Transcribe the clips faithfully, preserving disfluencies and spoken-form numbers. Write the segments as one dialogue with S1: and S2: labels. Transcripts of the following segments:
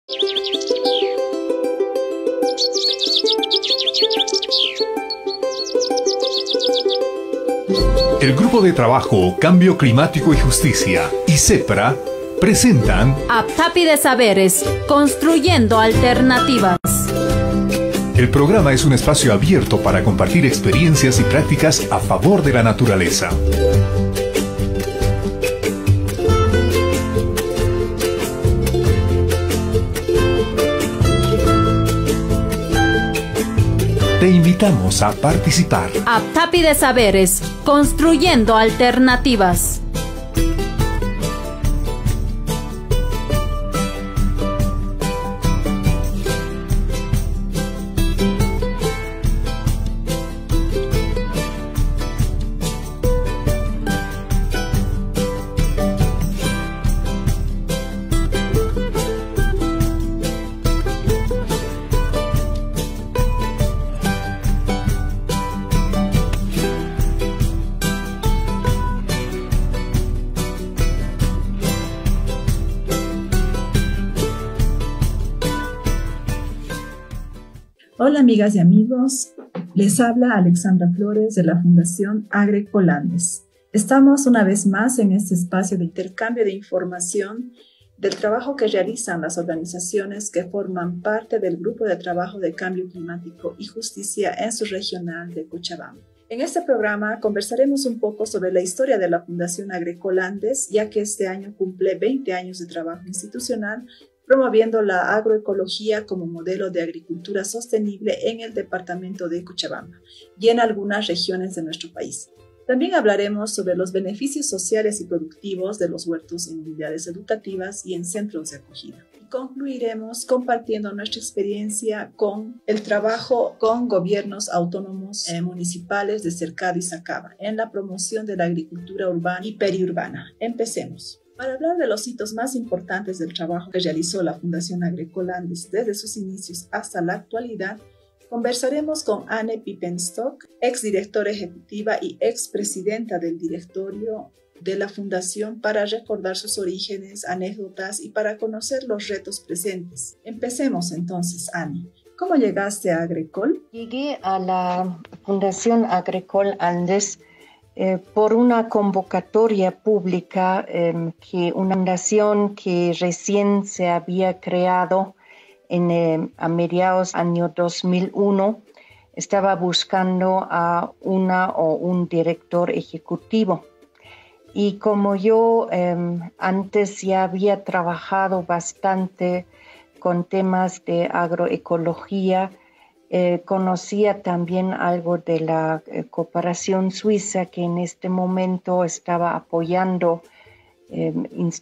S1: El Grupo de Trabajo Cambio Climático y Justicia y CEPRA presentan
S2: Aptapi de Saberes, construyendo alternativas.
S1: El programa es un espacio abierto para compartir experiencias y prácticas a favor de la naturaleza. Te invitamos a participar.
S2: Aptapi de Saberes, construyendo alternativas.
S3: Hola amigas y amigos, les habla Alexandra Flores de la Fundación Agroecolandes. Estamos una vez más en este espacio de intercambio de información del trabajo que realizan las organizaciones que forman parte del Grupo de Trabajo de Cambio Climático y Justicia en su regional de Cochabamba. En este programa conversaremos un poco sobre la historia de la Fundación Agroecolandes, ya que este año cumple veinte años de trabajo institucional promoviendo la agroecología como modelo de agricultura sostenible en el departamento de Cochabamba y en algunas regiones de nuestro país. También hablaremos sobre los beneficios sociales y productivos de los huertos en unidades educativas y en centros de acogida. Y concluiremos compartiendo nuestra experiencia con el trabajo con gobiernos autónomos eh, municipales de Cercado y Sacaba en la promoción de la agricultura urbana y periurbana. Empecemos. Para hablar de los hitos más importantes del trabajo que realizó la Fundación Agroecolandes desde sus inicios hasta la actualidad, conversaremos con Anne Pippenstock, exdirectora ejecutiva y expresidenta del directorio de la Fundación, para recordar sus orígenes, anécdotas y para conocer los retos presentes. Empecemos entonces, Anne. ¿Cómo llegaste a Agrecol?
S4: Llegué a la Fundación Agroecolandes Eh, por una convocatoria pública eh, que una fundación que recién se había creado en, eh, a mediados del año dos mil uno estaba buscando a una o un director ejecutivo. Y como yo eh, antes ya había trabajado bastante con temas de agroecología, Eh, conocía también algo de la eh, cooperación suiza que en este momento estaba apoyando eh,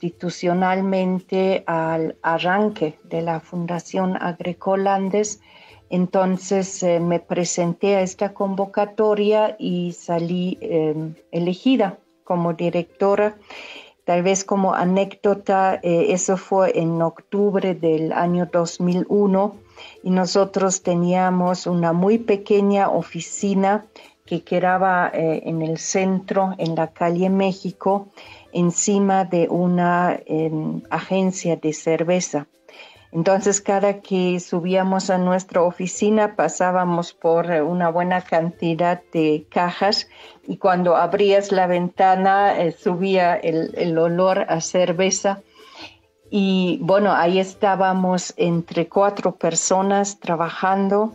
S4: institucionalmente al arranque de la Fundación Agroecolandes. Entonces eh, me presenté a esta convocatoria y salí eh, elegida como directora. Tal vez como anécdota, eh, eso fue en octubre del año dos mil uno. Y nosotros teníamos una muy pequeña oficina que quedaba eh, en el centro, en la calle México, encima de una eh, agencia de cerveza. Entonces, cada que subíamos a nuestra oficina, pasábamos por una buena cantidad de cajas y cuando abrías la ventana, eh, subía el, el olor a cerveza. Y bueno, ahí estábamos entre cuatro personas trabajando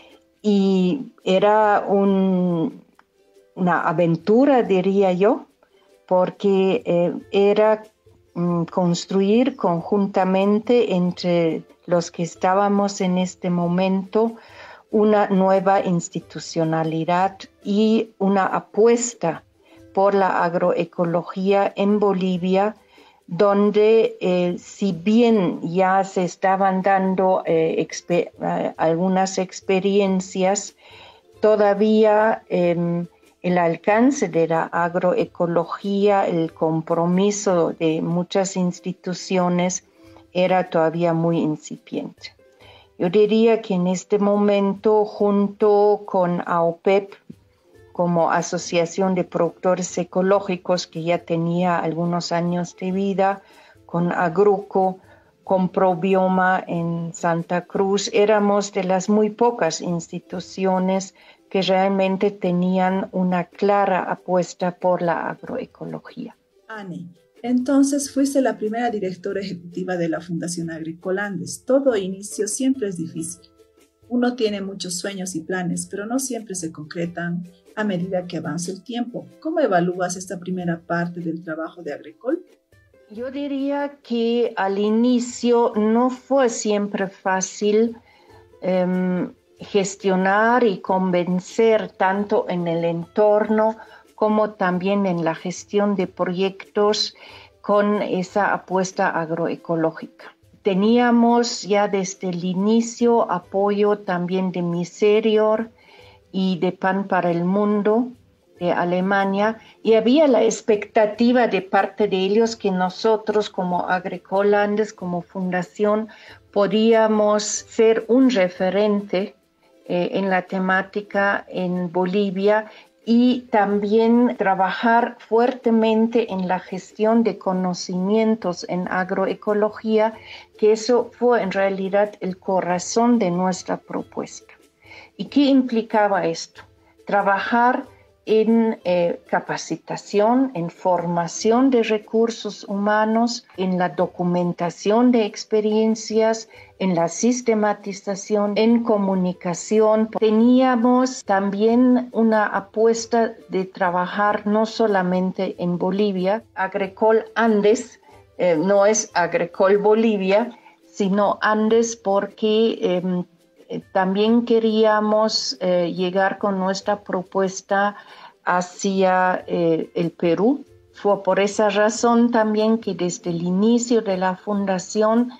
S4: y era un, una aventura, diría yo, porque eh, era mm, construir conjuntamente entre los que estábamos en este momento una nueva institucionalidad y una apuesta por la agroecología en Bolivia, donde eh, si bien ya se estaban dando eh, exper- eh, algunas experiencias, todavía eh, el alcance de la agroecología, el compromiso de muchas instituciones era todavía muy incipiente. Yo diría que en este momento, junto con A O P E P, como Asociación de Productores Ecológicos, que ya tenía algunos años de vida, con Agruco, Comprobioma en Santa Cruz. Éramos de las muy pocas instituciones que realmente tenían una clara apuesta por la agroecología.
S3: Anne, entonces fuiste la primera directora ejecutiva de la Fundación Agricolandes. Todo inicio siempre es difícil. Uno tiene muchos sueños y planes, pero no siempre se concretan a medida que avanza el tiempo. ¿Cómo evalúas esta primera parte del trabajo de Agricol?
S4: Yo diría que al inicio no fue siempre fácil um, gestionar y convencer tanto en el entorno como también en la gestión de proyectos con esa apuesta agroecológica. Teníamos ya desde el inicio apoyo también de Miserior y de Pan para el Mundo de Alemania, y había la expectativa de parte de ellos que nosotros como Agricolandes, como fundación, podíamos ser un referente eh, en la temática en Bolivia y también trabajar fuertemente en la gestión de conocimientos en agroecología, que eso fue en realidad el corazón de nuestra propuesta. ¿Y qué implicaba esto? Trabajar en eh, capacitación, en formación de recursos humanos, en la documentación de experiencias, en la sistematización, en comunicación. Teníamos también una apuesta de trabajar no solamente en Bolivia. Agricol Andes eh, no es Agricol Bolivia, sino Andes porque eh, también queríamos eh, llegar con nuestra propuesta hacia eh, el Perú. Fue por esa razón también que desde el inicio de la fundación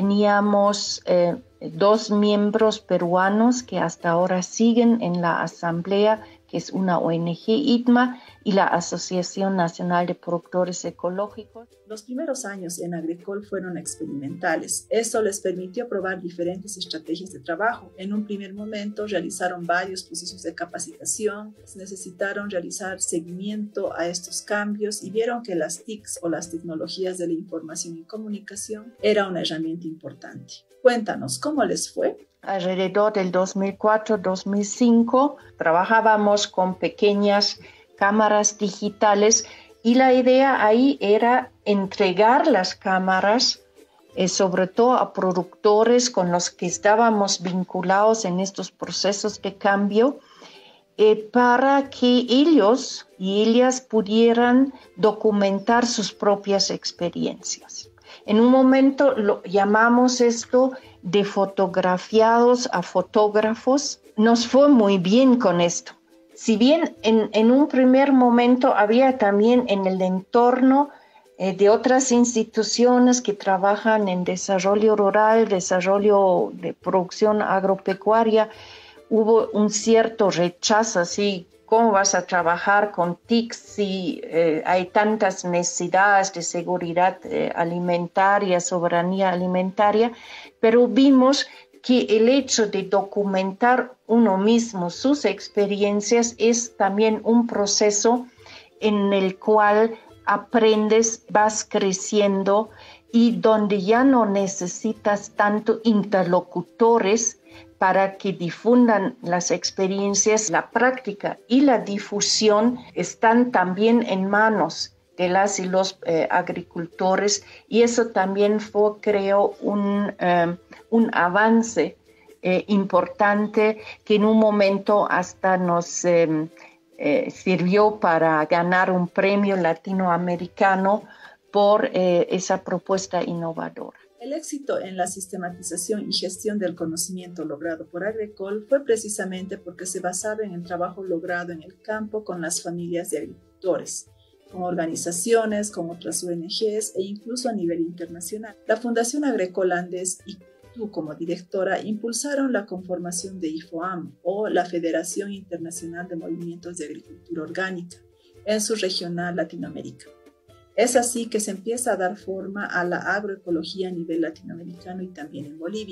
S4: teníamos eh, dos miembros peruanos que hasta ahora siguen en la asamblea, que es una O N G I T M A y la Asociación Nacional de Productores Ecológicos.
S3: Los primeros años en Agricol fueron experimentales. Esto les permitió probar diferentes estrategias de trabajo. En un primer momento realizaron varios procesos de capacitación, necesitaron realizar seguimiento a estos cambios y vieron que las T I Cs o las tecnologías de la información y comunicación era una herramienta importante. Cuéntanos, ¿cómo les fue?
S4: Alrededor del dos mil cuatro dos mil cinco trabajábamos con pequeñas cámaras digitales y la idea ahí era entregar las cámaras eh, sobre todo a productores con los que estábamos vinculados en estos procesos de cambio eh, para que ellos y ellas pudieran documentar sus propias experiencias. En un momento lo llamamos esto de fotografiados a fotógrafos. Nos fue muy bien con esto. Si bien en, en un primer momento había también en el entorno eh, de otras instituciones que trabajan en desarrollo rural, desarrollo de producción agropecuaria, hubo un cierto rechazo, así, ¿cómo vas a trabajar con T I Cs si eh, hay tantas necesidades de seguridad eh, alimentaria, soberanía alimentaria? Pero vimos que el hecho de documentar uno mismo sus experiencias es también un proceso en el cual aprendes, vas creciendo y donde ya no necesitas tanto interlocutores para que difundan las experiencias. La práctica y la difusión están también en manos de las y los eh, agricultores y eso también fue, creo, un, eh, un avance eh, importante que en un momento hasta nos eh, eh, sirvió para ganar un premio latinoamericano por eh, esa propuesta innovadora.
S3: El éxito en la sistematización y gestión del conocimiento logrado por Agricol fue precisamente porque se basaba en el trabajo logrado en el campo con las familias de agricultores, con organizaciones, con otras O N Ges e incluso a nivel internacional. La Fundación Agricolandes y tú como directora impulsaron la conformación de IFOAM o la Federación Internacional de Movimientos de Agricultura Orgánica en su regional Latinoamérica. Es así que se empieza a dar forma a la agroecología a nivel latinoamericano y también en Bolivia.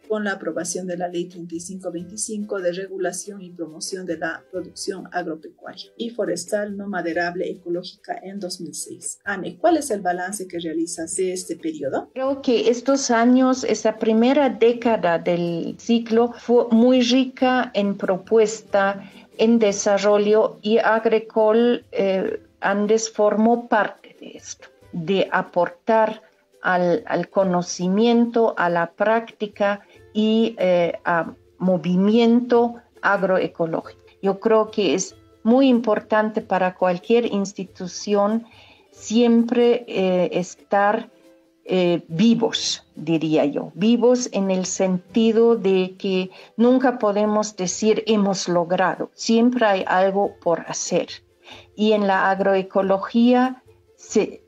S3: con la aprobación de la Ley treinta y cinco veinticinco de regulación y promoción de la producción agropecuaria y forestal no maderable ecológica en dos mil seis. Anne, ¿cuál es el balance que realizas de este periodo?
S4: Creo que estos años, esta primera década del ciclo fue muy rica en propuesta, en desarrollo, y Agricol eh, Andes formó parte de esto, de aportar al, al conocimiento, a la práctica y eh, a movimiento agroecológico. Yo creo que es muy importante para cualquier institución siempre eh, estar eh, vivos, diría yo, vivos en el sentido de que nunca podemos decir hemos logrado, siempre hay algo por hacer. Y en la agroecología se,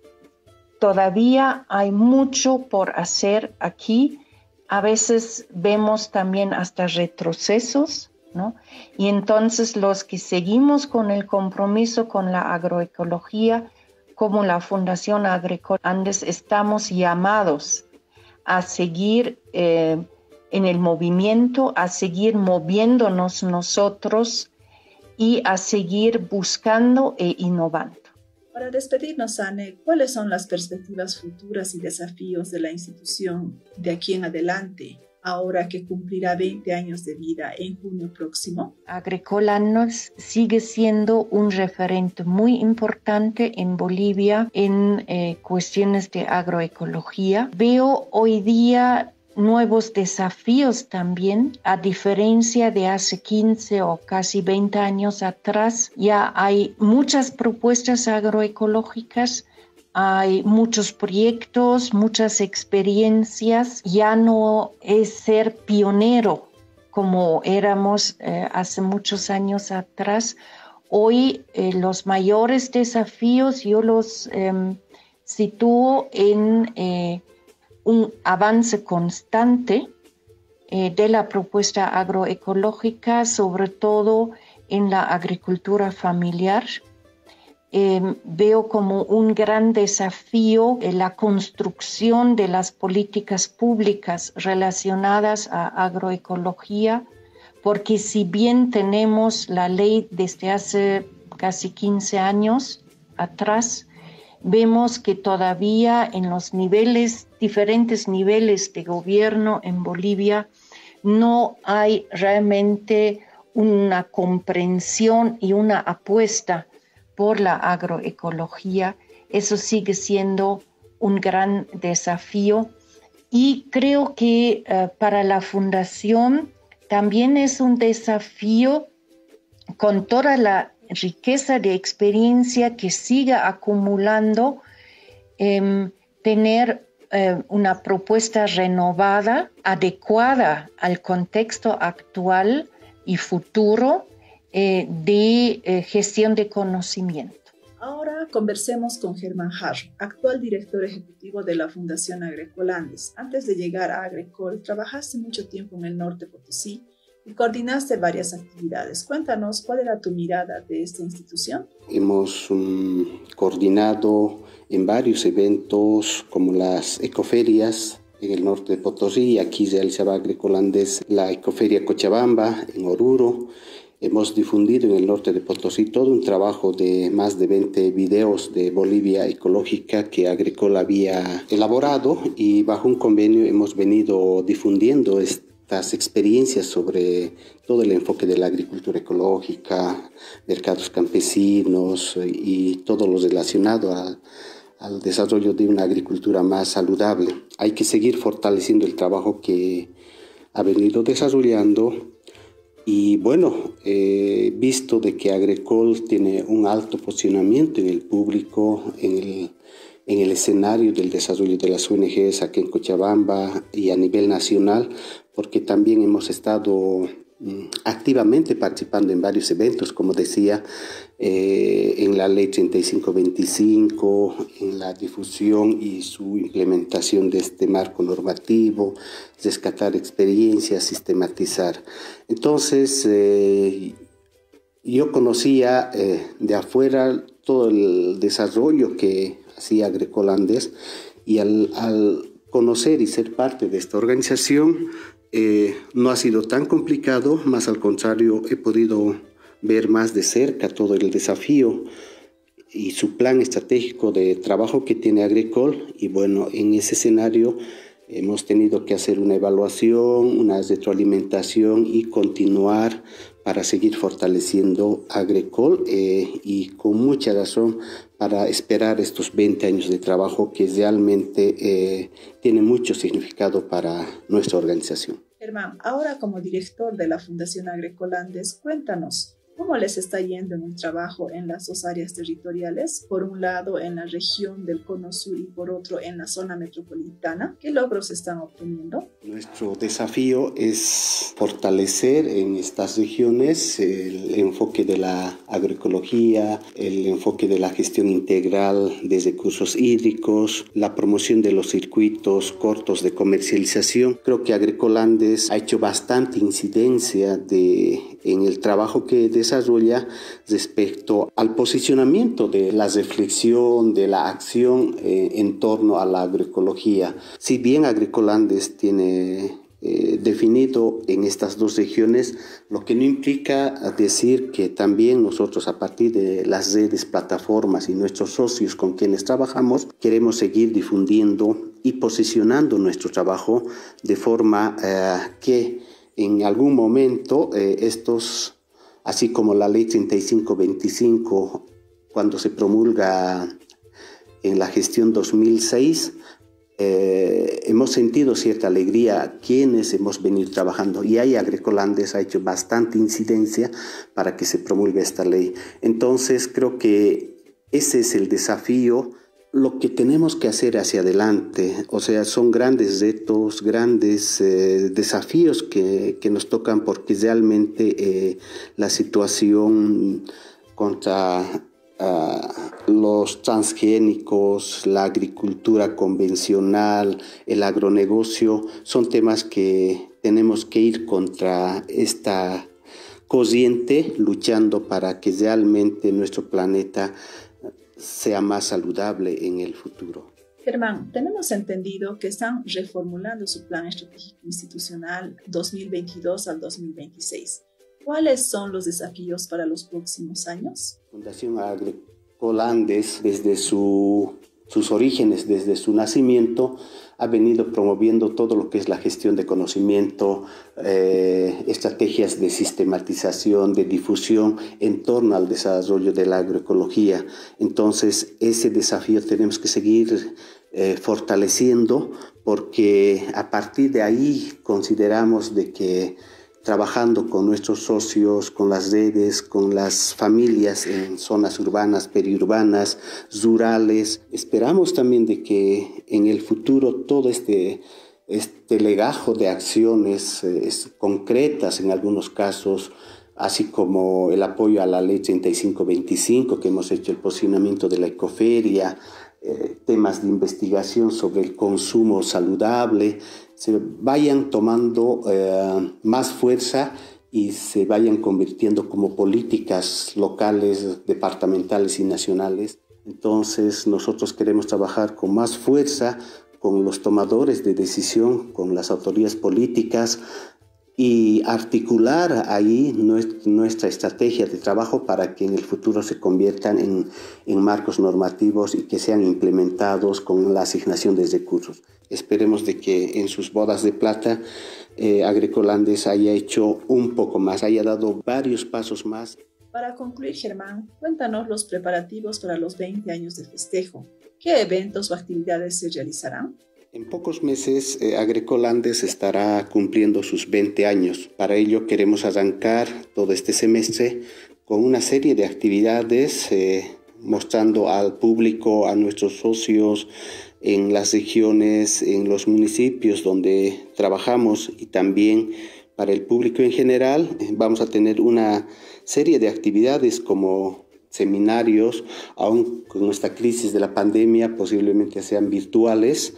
S4: todavía hay mucho por hacer aquí. A veces vemos también hasta retrocesos, ¿no? Y entonces los que seguimos con el compromiso con la agroecología, como la Fundación Agricol Andes, estamos llamados a seguir eh, en el movimiento, a seguir moviéndonos nosotros y a seguir buscando e innovando.
S3: Para despedirnos, Anne, ¿cuáles son las perspectivas futuras y desafíos de la institución de aquí en adelante, ahora que cumplirá veinte años de vida en junio próximo?
S4: Agricol Andes sigue siendo un referente muy importante en Bolivia en eh, cuestiones de agroecología. Veo hoy día nuevos desafíos también, a diferencia de hace quince o casi veinte años atrás. Ya hay muchas propuestas agroecológicas, hay muchos proyectos, muchas experiencias. Ya no es ser pionero como éramos eh, hace muchos años atrás. Hoy eh, los mayores desafíos yo los eh, sitúo en eh, un avance constante eh, de la propuesta agroecológica, sobre todo en la agricultura familiar. Eh, veo como un gran desafío eh, la construcción de las políticas públicas relacionadas a agroecología, porque si bien tenemos la ley desde hace casi quince años atrás, vemos que todavía en los niveles, diferentes niveles de gobierno en Bolivia, no hay realmente una comprensión y una apuesta por la agroecología. Eso sigue siendo un gran desafío y creo que uh, para la Fundación también es un desafío, con toda la riqueza de experiencia que siga acumulando, eh, tener eh, una propuesta renovada, adecuada al contexto actual y futuro eh, de eh, gestión de conocimiento.
S3: Ahora conversemos con Germán Jarro, actual director ejecutivo de la Fundación Agricol Andes. Antes de llegar a Agricol, trabajaste mucho tiempo en el norte Potosí y coordinaste varias actividades. Cuéntanos, ¿cuál era tu mirada de esta institución?
S5: Hemos um, coordinado en varios eventos como las ecoferias en el norte de Potosí. Aquí realizaba Agricol Andes la ecoferia Cochabamba en Oruro. Hemos difundido en el norte de Potosí todo un trabajo de más de veinte videos de Bolivia ecológica que Agricol había elaborado, y bajo un convenio hemos venido difundiendo este las experiencias sobre todo el enfoque de la agricultura ecológica, mercados campesinos y todo lo relacionado a, al desarrollo de una agricultura más saludable. Hay que seguir fortaleciendo el trabajo que ha venido desarrollando y bueno, eh, visto de que Agricol tiene un alto posicionamiento en el público, en el en el escenario del desarrollo de las O N Ges aquí en Cochabamba y a nivel nacional, porque también hemos estado mm, activamente participando en varios eventos, como decía, eh, en la Ley treinta y cinco veinticinco, en la difusión y su implementación de este marco normativo, rescatar experiencias, sistematizar. Entonces, eh, yo conocía eh, de afuera todo el desarrollo que hacía Agricol Andes, y al, al conocer y ser parte de esta organización eh, no ha sido tan complicado, más al contrario, he podido ver más de cerca todo el desafío y su plan estratégico de trabajo que tiene Agricol. Y bueno, en ese escenario hemos tenido que hacer una evaluación, una retroalimentación y continuar para seguir fortaleciendo Agricol eh, y con mucha razón para esperar estos veinte años de trabajo que realmente eh, tiene mucho significado para nuestra organización.
S3: Germán, ahora como director de la Fundación Agricol Andes, cuéntanos, ¿cómo les está yendo en el trabajo en las dos áreas territoriales? Por un lado, en la región del Cono Sur y por otro, en la zona metropolitana. ¿Qué logros están obteniendo?
S5: Nuestro desafío es fortalecer en estas regiones el enfoque de la agroecología, el enfoque de la gestión integral de recursos hídricos, la promoción de los circuitos cortos de comercialización. Creo que Agricol Andes ha hecho bastante incidencia de, en el trabajo que desarrolla respecto al posicionamiento de la reflexión, de la acción eh, en torno a la agroecología. Si bien Agricol Andes tiene eh, definido en estas dos regiones, lo que no implica decir que también nosotros a partir de las redes, plataformas y nuestros socios con quienes trabajamos, queremos seguir difundiendo y posicionando nuestro trabajo de forma eh, que en algún momento eh, estos, así como la ley treinta y cinco veinticinco, cuando se promulga en la gestión dos mil seis, eh, hemos sentido cierta alegría quienes hemos venido trabajando, y ahí Agricol Andes ha hecho bastante incidencia para que se promulgue esta ley. Entonces creo que ese es el desafío, lo que tenemos que hacer hacia adelante. O sea, son grandes retos, grandes eh, desafíos que, que nos tocan, porque realmente eh, la situación contra uh, los transgénicos, la agricultura convencional, el agronegocio, son temas que tenemos que ir contra esta corriente, luchando para que realmente nuestro planeta sea más saludable en el futuro.
S3: Germán, tenemos entendido que están reformulando su plan estratégico institucional dos mil veintidós al dos mil veintiséis. ¿Cuáles son los desafíos para los próximos años?
S5: Fundación Agricol Andes, desde su, sus orígenes, desde su nacimiento, ha venido promoviendo todo lo que es la gestión de conocimiento, eh, estrategias de sistematización, de difusión en torno al desarrollo de la agroecología. Entonces, ese desafío tenemos que seguir eh, fortaleciendo, porque a partir de ahí consideramos de que trabajando con nuestros socios, con las redes, con las familias en zonas urbanas, periurbanas, rurales. Esperamos también de que en el futuro todo este, este legajo de acciones eh, concretas en algunos casos, así como el apoyo a la ley treinta y cinco veinticinco, que hemos hecho el posicionamiento de la ecoferia, eh, temas de investigación sobre el consumo saludable, se vayan tomando eh, más fuerza y se vayan convirtiendo como políticas locales, departamentales y nacionales. Entonces nosotros queremos trabajar con más fuerza con los tomadores de decisión, con las autoridades políticas, y articular ahí nuestra estrategia de trabajo para que en el futuro se conviertan en, en marcos normativos y que sean implementados con la asignación de recursos. Esperemos de que en sus bodas de plata eh, Agricol Andes haya hecho un poco más, haya dado varios pasos más.
S3: Para concluir, Germán, cuéntanos los preparativos para los veinte años de festejo. ¿Qué eventos o actividades se realizarán?
S5: En pocos meses, eh, Agricol Andes estará cumpliendo sus veinte años. Para ello queremos arrancar todo este semestre con una serie de actividades, eh, mostrando al público, a nuestros socios en las regiones, en los municipios donde trabajamos, y también para el público en general. Eh, vamos a tener una serie de actividades como seminarios, aún con esta crisis de la pandemia posiblemente sean virtuales,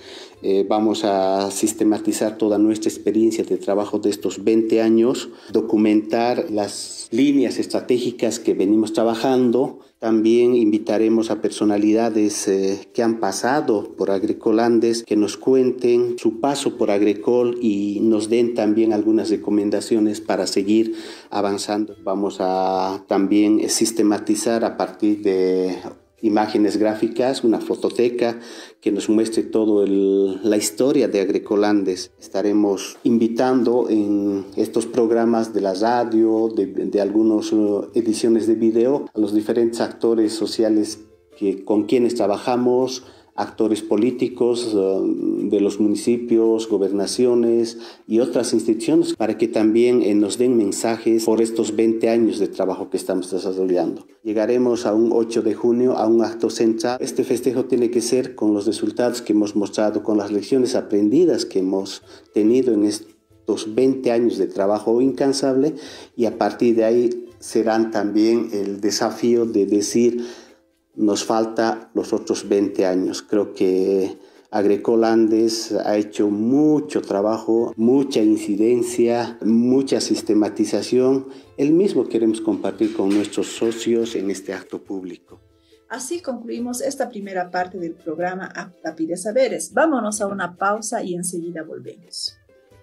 S5: Eh, vamos a sistematizar toda nuestra experiencia de trabajo de estos veinte años, documentar las líneas estratégicas que venimos trabajando. También invitaremos a personalidades eh, que han pasado por Agroecolandes, que nos cuenten su paso por Agrecol y nos den también algunas recomendaciones para seguir avanzando. Vamos a también sistematizar a partir de imágenes gráficas, una fototeca que nos muestre toda la historia de Agroecolandes. Estaremos invitando en estos programas de la radio, de, de algunas uh, ediciones de video, a los diferentes actores sociales que, con quienes trabajamos, actores políticos uh, de los municipios, gobernaciones y otras instituciones, para que también eh, nos den mensajes por estos veinte años de trabajo que estamos desarrollando. Llegaremos a un ocho de junio a un acto central. Este festejo tiene que ser con los resultados que hemos mostrado, con las lecciones aprendidas que hemos tenido en estos veinte años de trabajo incansable, y a partir de ahí serán también el desafío de decir: nos falta los otros veinte años. Creo que Agroecolandes ha hecho mucho trabajo, mucha incidencia, mucha sistematización. El mismo queremos compartir con nuestros socios en este acto público.
S3: Así concluimos esta primera parte del programa Apta Pide Saberes. Vámonos a una pausa y enseguida volvemos.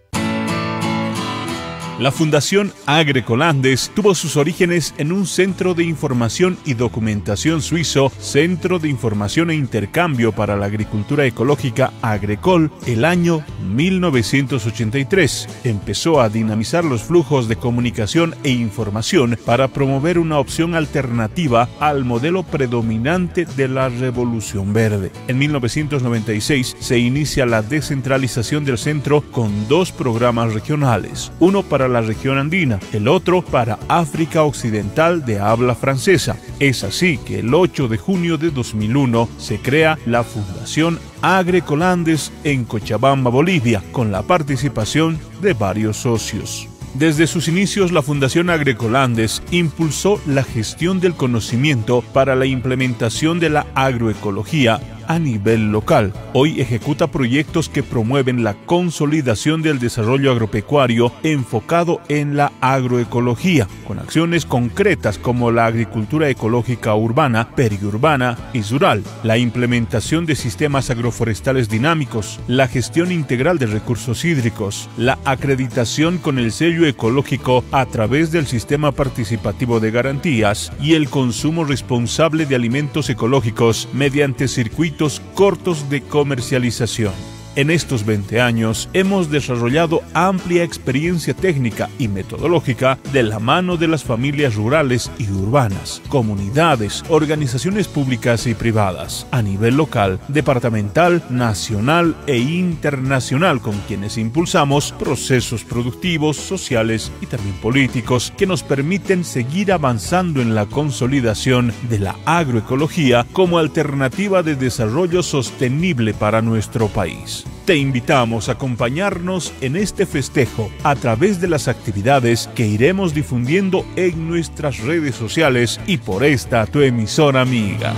S6: La Fundación Agroecolandes tuvo sus orígenes en un centro de información y documentación suizo, Centro de Información e Intercambio para la Agricultura Ecológica Agrecol, el año mil novecientos ochenta y tres. Empezó a dinamizar los flujos de comunicación e información para promover una opción alternativa al modelo predominante de la Revolución Verde. En mil novecientos noventa y seis se inicia la descentralización del centro con dos programas regionales, uno para la región andina, el otro para África Occidental de habla francesa. Es así que el ocho de junio de dos mil uno se crea la Fundación Agroecolandes en Cochabamba, Bolivia, con la participación de varios socios. Desde sus inicios, la Fundación Agroecolandes impulsó la gestión del conocimiento para la implementación de la agroecología a nivel local. Hoy ejecuta proyectos que promueven la consolidación del desarrollo agropecuario enfocado en la agroecología, con acciones concretas como la agricultura ecológica urbana, periurbana y rural, la implementación de sistemas agroforestales dinámicos, la gestión integral de recursos hídricos, la acreditación con el sello ecológico a través del sistema participativo de garantías y el consumo responsable de alimentos ecológicos mediante circuitos cortos de comercialización. En estos veinte años hemos desarrollado amplia experiencia técnica y metodológica de la mano de las familias rurales y urbanas, comunidades, organizaciones públicas y privadas, a nivel local, departamental, nacional e internacional, con quienes impulsamos procesos productivos, sociales y también políticos que nos permiten seguir avanzando en la consolidación de la agroecología como alternativa de desarrollo sostenible para nuestro país. Te invitamos a acompañarnos en este festejo a través de las actividades que iremos difundiendo en nuestras redes sociales y por esta tu emisora amiga.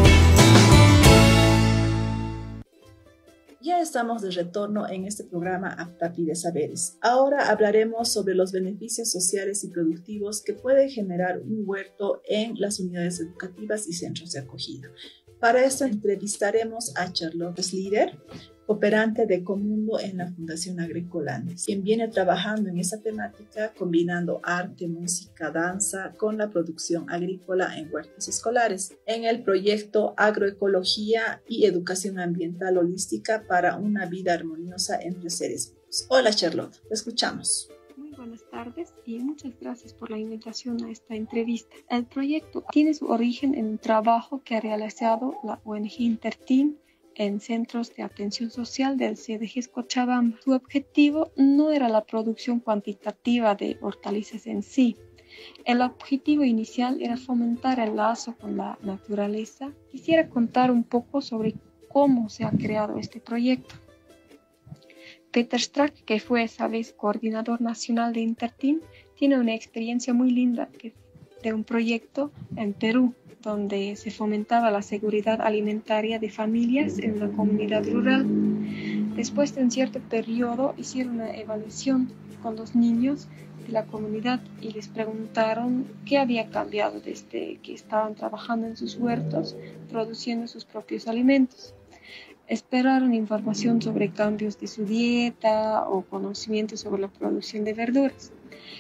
S3: Ya estamos de retorno en este programa Apta Pide Saberes. Ahora hablaremos sobre los beneficios sociales y productivos que puede generar un huerto en las unidades educativas y centros de acogida. Para esto entrevistaremos a Charlotte Schlieder, cooperante de Ecomundo en la Fundación Agroecolandes, quien viene trabajando en esa temática combinando arte, música, danza con la producción agrícola en huertos escolares, en el proyecto Agroecología y Educación Ambiental Holística para una vida armoniosa entre seres vivos. Hola Charlotte, te escuchamos.
S7: Muy buenas tardes y muchas gracias por la invitación a esta entrevista. El proyecto tiene su origen en un trabajo que ha realizado la O N G Interteam en centros de atención social del C D G Cochabamba. Su objetivo no era la producción cuantitativa de hortalizas en sí. El objetivo inicial era fomentar el lazo con la naturaleza. Quisiera contar un poco sobre cómo se ha creado este proyecto. Peter Strack, que fue esa vez coordinador nacional de Interteam, tiene una experiencia muy linda de un proyecto en Perú, donde se fomentaba la seguridad alimentaria de familias en una comunidad rural. Después de un cierto periodo hicieron una evaluación con los niños de la comunidad y les preguntaron qué había cambiado desde que estaban trabajando en sus huertos, produciendo sus propios alimentos. Esperaron información sobre cambios de su dieta o conocimientos sobre la producción de verduras.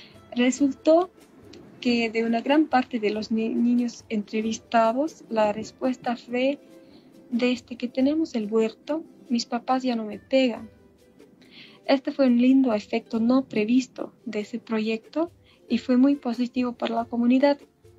S7: Resultó que de una gran parte de los ni- niños entrevistados, la respuesta fue: desde que tenemos el huerto, mis papás ya no me pegan. Este fue un lindo efecto no previsto de ese proyecto y fue muy positivo para la comunidad.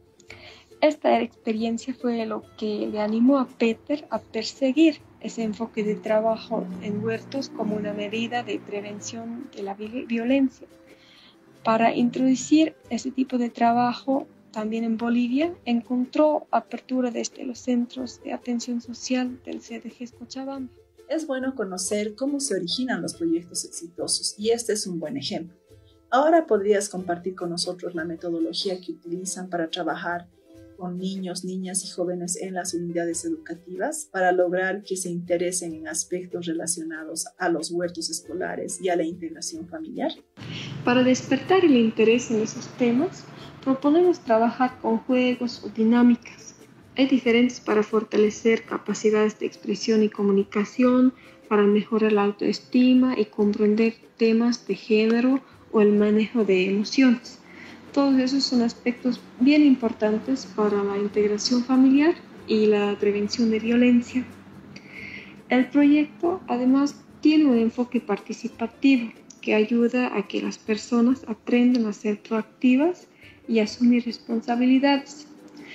S7: Esta experiencia fue lo que le animó a Peter a perseguir ese enfoque de trabajo en huertos como una medida de prevención de la vi- violencia. Para introducir ese tipo de trabajo también en Bolivia, encontró apertura desde los centros de atención social del C D G Cochabamba.
S3: Es bueno conocer cómo se originan los proyectos exitosos y este es un buen ejemplo. Ahora podrías compartir con nosotros la metodología que utilizan para trabajar con niños, niñas y jóvenes en las unidades educativas para lograr que se interesen en aspectos relacionados a los huertos escolares y a la integración familiar.
S7: Para despertar el interés en esos temas, proponemos trabajar con juegos o dinámicas. Hay diferentes para fortalecer capacidades de expresión y comunicación, para mejorar la autoestima y comprender temas de género o el manejo de emociones. Todos esos son aspectos bien importantes para la integración familiar y la prevención de violencia. El proyecto además tiene un enfoque participativo que ayuda a que las personas aprendan a ser proactivas y asumir responsabilidades.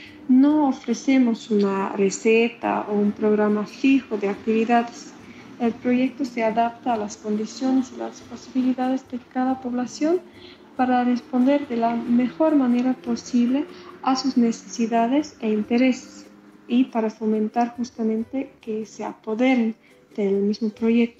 S7: No ofrecemos una receta o un programa fijo de actividades. El proyecto se adapta a las condiciones y las posibilidades de cada población para responder de la mejor manera posible a sus necesidades e intereses y para fomentar justamente que se apoderen del mismo proyecto.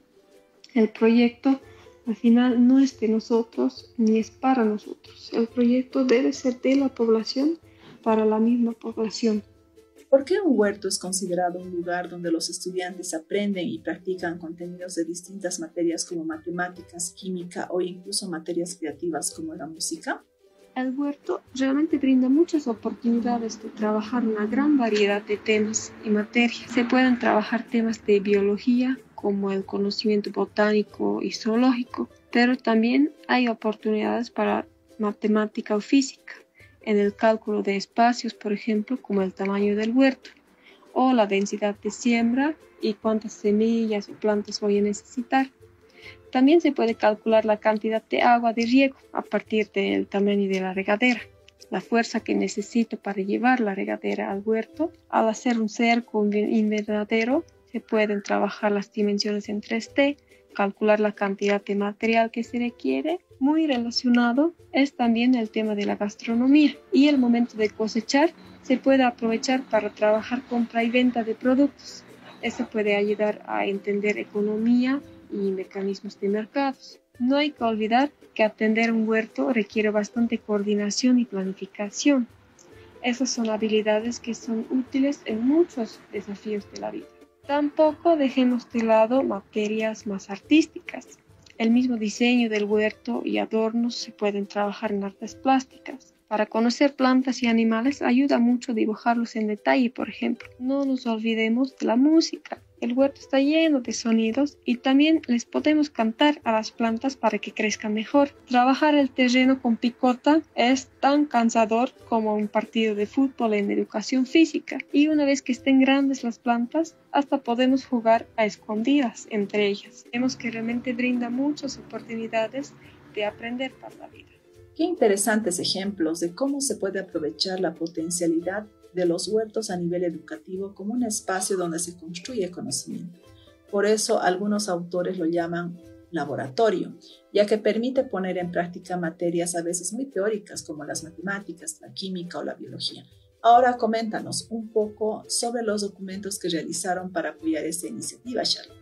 S7: El proyecto al final no es de nosotros ni es para nosotros. El proyecto debe ser de la población para la misma población.
S3: ¿Por qué un huerto es considerado un lugar donde los estudiantes aprenden y practican contenidos de distintas materias como matemáticas, química o incluso materias creativas como la música?
S7: El huerto realmente brinda muchas oportunidades de trabajar una gran variedad de temas y materias. Se pueden trabajar temas de biología, como el conocimiento botánico y zoológico, pero también hay oportunidades para matemática o física, en el cálculo de espacios, por ejemplo, como el tamaño del huerto, o la densidad de siembra y cuántas semillas o plantas voy a necesitar. También se puede calcular la cantidad de agua de riego a partir del tamaño de la regadera, la fuerza que necesito para llevar la regadera al huerto. Al hacer un cerco invernadero, se pueden trabajar las dimensiones en tres D, calcular la cantidad de material que se requiere. Muy relacionado es también el tema de la gastronomía y el momento de cosechar se puede aprovechar para trabajar compra y venta de productos. Eso puede ayudar a entender economía y mecanismos de mercados. No hay que olvidar que atender un huerto requiere bastante coordinación y planificación. Esas son habilidades que son útiles en muchos desafíos de la vida. Tampoco dejemos de lado materias más artísticas. El mismo diseño del huerto y adornos se pueden trabajar en artes plásticas. Para conocer plantas y animales ayuda mucho dibujarlos en detalle, por ejemplo. No nos olvidemos de la música. El huerto está lleno de sonidos y también les podemos cantar a las plantas para que crezcan mejor. Trabajar el terreno con picota es tan cansador como un partido de fútbol en educación física. Y una vez que estén grandes las plantas, hasta podemos jugar a escondidas entre ellas. Vemos que realmente brinda muchas oportunidades de aprender para la vida.
S3: Qué interesantes ejemplos de cómo se puede aprovechar la potencialidad de los huertos a nivel educativo como un espacio donde se construye conocimiento. Por eso algunos autores lo llaman laboratorio, ya que permite poner en práctica materias a veces muy teóricas como las matemáticas, la química o la biología. Ahora coméntanos un poco sobre los documentos que realizaron para apoyar esta iniciativa, Charlotte.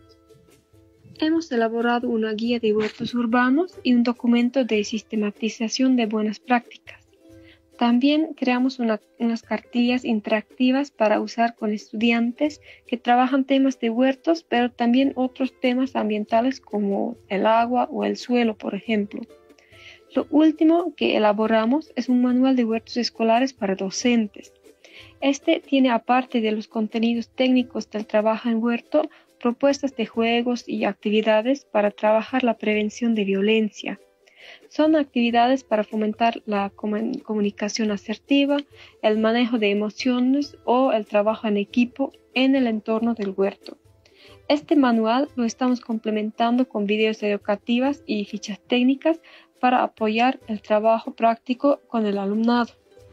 S7: Hemos elaborado una guía de huertos urbanos y un documento de sistematización de buenas prácticas. También creamos una, unas cartillas interactivas para usar con estudiantes que trabajan temas de huertos, pero también otros temas ambientales como el agua o el suelo, por ejemplo. Lo último que elaboramos es un manual de huertos escolares para docentes. Este tiene, aparte de los contenidos técnicos del trabajo en huerto, propuestas de juegos y actividades para trabajar la prevención de violencia. Son actividades para fomentar la comunicación asertiva, el manejo de emociones o el trabajo en equipo en el entorno del huerto. Este manual lo estamos complementando con videos educativos y fichas técnicas para apoyar el trabajo práctico con el alumnado.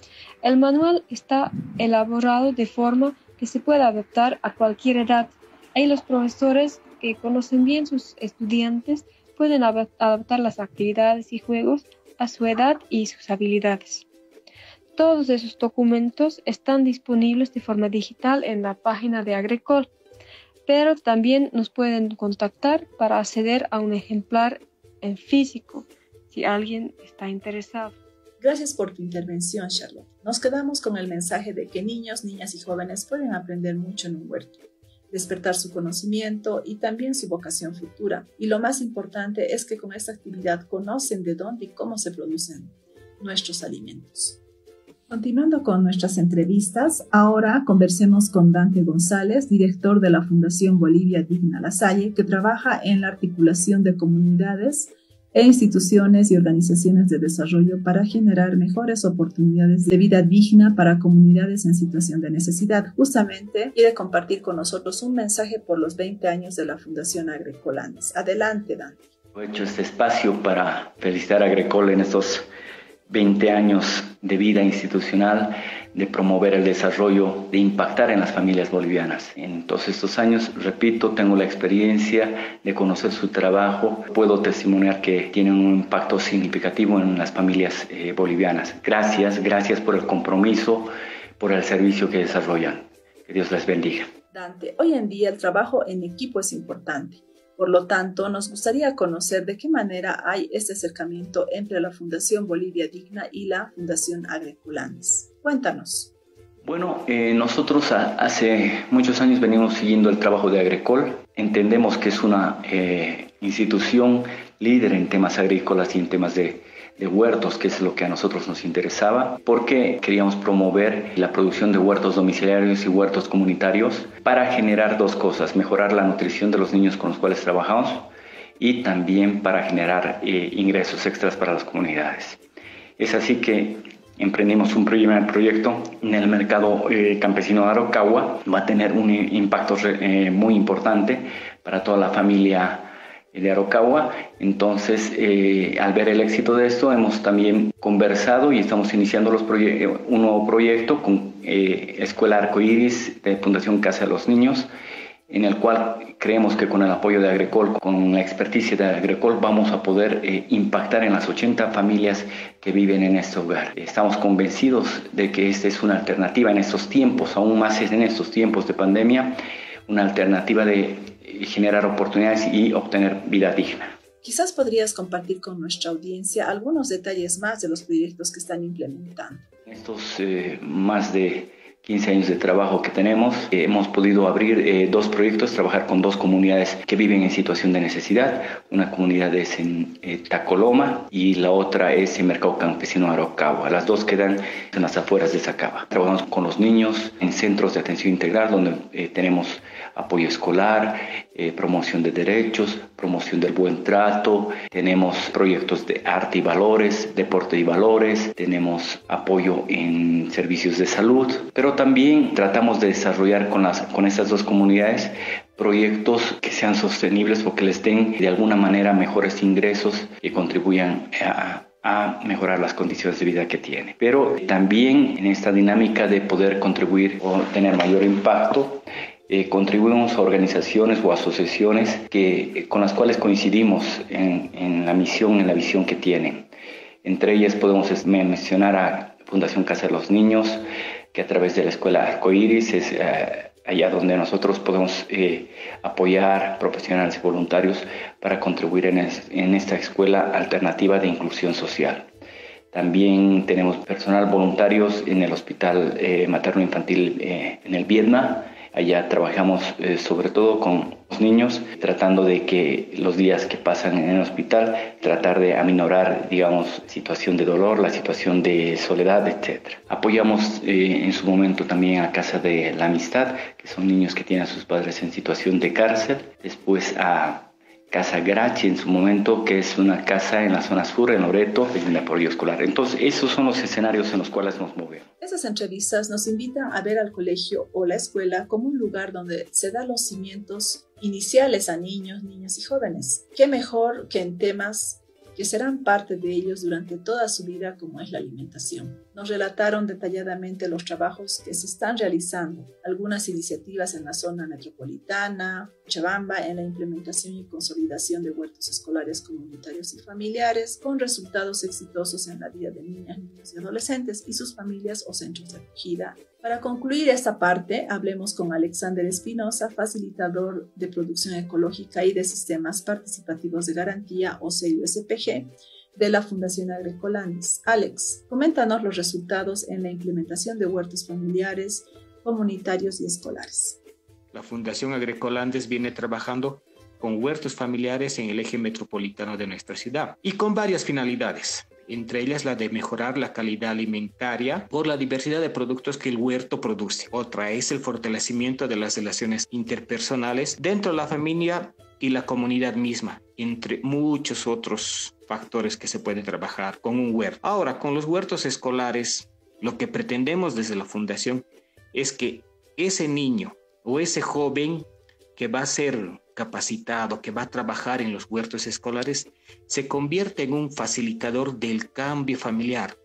S7: El manual está elaborado de forma que se pueda adaptar a cualquier edad y los profesores que conocen bien sus estudiantes pueden adaptar las actividades y juegos a su edad y sus habilidades. Todos esos documentos están disponibles de forma digital en la página de Agrecol, pero también nos pueden contactar para acceder a un ejemplar en físico, si alguien está interesado.
S3: Gracias por tu intervención, Charlotte. Nos quedamos con el mensaje de que niños, niñas y jóvenes pueden aprender mucho en un huerto, despertar su conocimiento y también su vocación futura. Y lo más importante es que con esta actividad conocen de dónde y cómo se producen nuestros alimentos. Continuando con nuestras entrevistas, ahora conversemos con Dante González, director de la Fundación Bolivia Digna La Salle, que trabaja en la articulación de comunidades e instituciones y organizaciones de desarrollo para generar mejores oportunidades de vida digna para comunidades en situación de necesidad. Justamente quiere compartir con nosotros un mensaje por los veinte años de la Fundación Agrecol Andes. Adelante, Dante.
S8: He hecho este espacio para felicitar a Agrecol en estos veinte años de vida institucional, de promover el desarrollo, de impactar en las familias bolivianas. En todos estos años, repito, tengo la experiencia de conocer su trabajo. Puedo testimoniar que tienen un impacto significativo en las familias eh, bolivianas. Gracias, gracias por el compromiso, por el servicio que desarrollan. Que Dios les bendiga.
S3: Dante, hoy en día el trabajo en equipo es importante. Por lo tanto, nos gustaría conocer de qué manera hay este acercamiento entre la Fundación Bolivia Digna y la Fundación Agrecol Andes. Cuéntanos.
S8: Bueno, eh, nosotros a, hace muchos años venimos siguiendo el trabajo de Agrecol. Entendemos que es una eh, institución líder en temas agrícolas y en temas de, de huertos, que es lo que a nosotros nos interesaba, porque queríamos promover la producción de huertos domiciliarios y huertos comunitarios para generar dos cosas: mejorar la nutrición de los niños con los cuales trabajamos y también para generar eh, ingresos extras para las comunidades. Es así que emprendimos un primer proyecto en el mercado eh, campesino de Araucagua. Va a tener un impacto eh, muy importante para toda la familia de Araucagua. Entonces, eh, al ver el éxito de esto, hemos también conversado y estamos iniciando los un nuevo proyecto con eh, Escuela Arcoíris de Fundación Casa de los Niños, en el cual creemos que con el apoyo de Agrecol, con la experticia de Agrecol, vamos a poder eh, impactar en las ochenta familias que viven en este hogar. Estamos convencidos de que esta es una alternativa en estos tiempos, aún más en estos tiempos de pandemia, una alternativa de generar oportunidades y obtener vida digna.
S3: Quizás podrías compartir con nuestra audiencia algunos detalles más de los proyectos que están implementando.
S8: En estos eh, más de quince años de trabajo que tenemos, eh, hemos podido abrir eh, dos proyectos, trabajar con dos comunidades que viven en situación de necesidad. Una comunidad es en eh, Tacoloma y la otra es en Mercado Campesino Araucagua. Las dos quedan en las afueras de Sacaba. Trabajamos con los niños en centros de atención integral donde eh, tenemos apoyo escolar, eh, promoción de derechos, promoción del buen trato, tenemos proyectos de arte y valores, deporte y valores, tenemos apoyo en servicios de salud, pero también tratamos de desarrollar con, las, con estas dos comunidades proyectos que sean sostenibles o que les den de alguna manera mejores ingresos y contribuyan a a mejorar las condiciones de vida que tiene. Pero también en esta dinámica de poder contribuir o tener mayor impacto, eh, contribuimos a organizaciones o asociaciones que, eh, con las cuales coincidimos en, en la misión, en la visión que tienen. Entre ellas podemos mencionar a Fundación Casa de los Niños, que a través de la Escuela Arcoíris es eh, allá donde nosotros podemos eh, apoyar profesionales y voluntarios para contribuir en, es, en esta escuela alternativa de inclusión social. También tenemos personal voluntarios en el Hospital eh, Materno-Infantil eh, en el Viedma. Allá trabajamos eh, sobre todo con los niños, tratando de que los días que pasan en el hospital, tratar de aminorar, digamos, situación de dolor, la situación de soledad, etcétera. Apoyamos eh, en su momento también a Casa de la Amistad, que son niños que tienen a sus padres en situación de cárcel. Después a Casa Grachi en su momento, que es una casa en la zona sur, en Loreto, de apoyo escolar. Entonces, esos son los escenarios en los cuales nos movemos.
S3: Esas entrevistas nos invitan a ver al colegio o la escuela como un lugar donde se dan los cimientos iniciales a niños, niñas y jóvenes. ¿Qué mejor que en temas que serán parte de ellos durante toda su vida, como es la alimentación? Nos relataron detalladamente los trabajos que se están realizando, algunas iniciativas en la zona metropolitana, Cochabamba, en la implementación y consolidación de huertos escolares comunitarios y familiares, con resultados exitosos en la vida de niñas, niños y adolescentes y sus familias o centros de acogida. Para concluir esta parte, hablemos con Alexander Espinosa, facilitador de producción ecológica y de sistemas participativos de garantía, o C E I S P G, de la Fundación Agrocolandis. Alex, coméntanos los resultados en la implementación de huertos familiares, comunitarios y escolares.
S9: La Fundación Agrocolandis viene trabajando con huertos familiares en el eje metropolitano de nuestra ciudad y con varias finalidades, entre ellas la de mejorar la calidad alimentaria por la diversidad de productos que el huerto produce. Otra es el fortalecimiento de las relaciones interpersonales dentro de la familia y la comunidad misma, entre muchos otros factores que se puede trabajar con un huerto. Ahora, con los huertos escolares, lo que pretendemos desde la Fundación es que ese niño o ese joven que va a ser capacitado, que va a trabajar en los huertos escolares, se convierte en un facilitador del cambio familiar.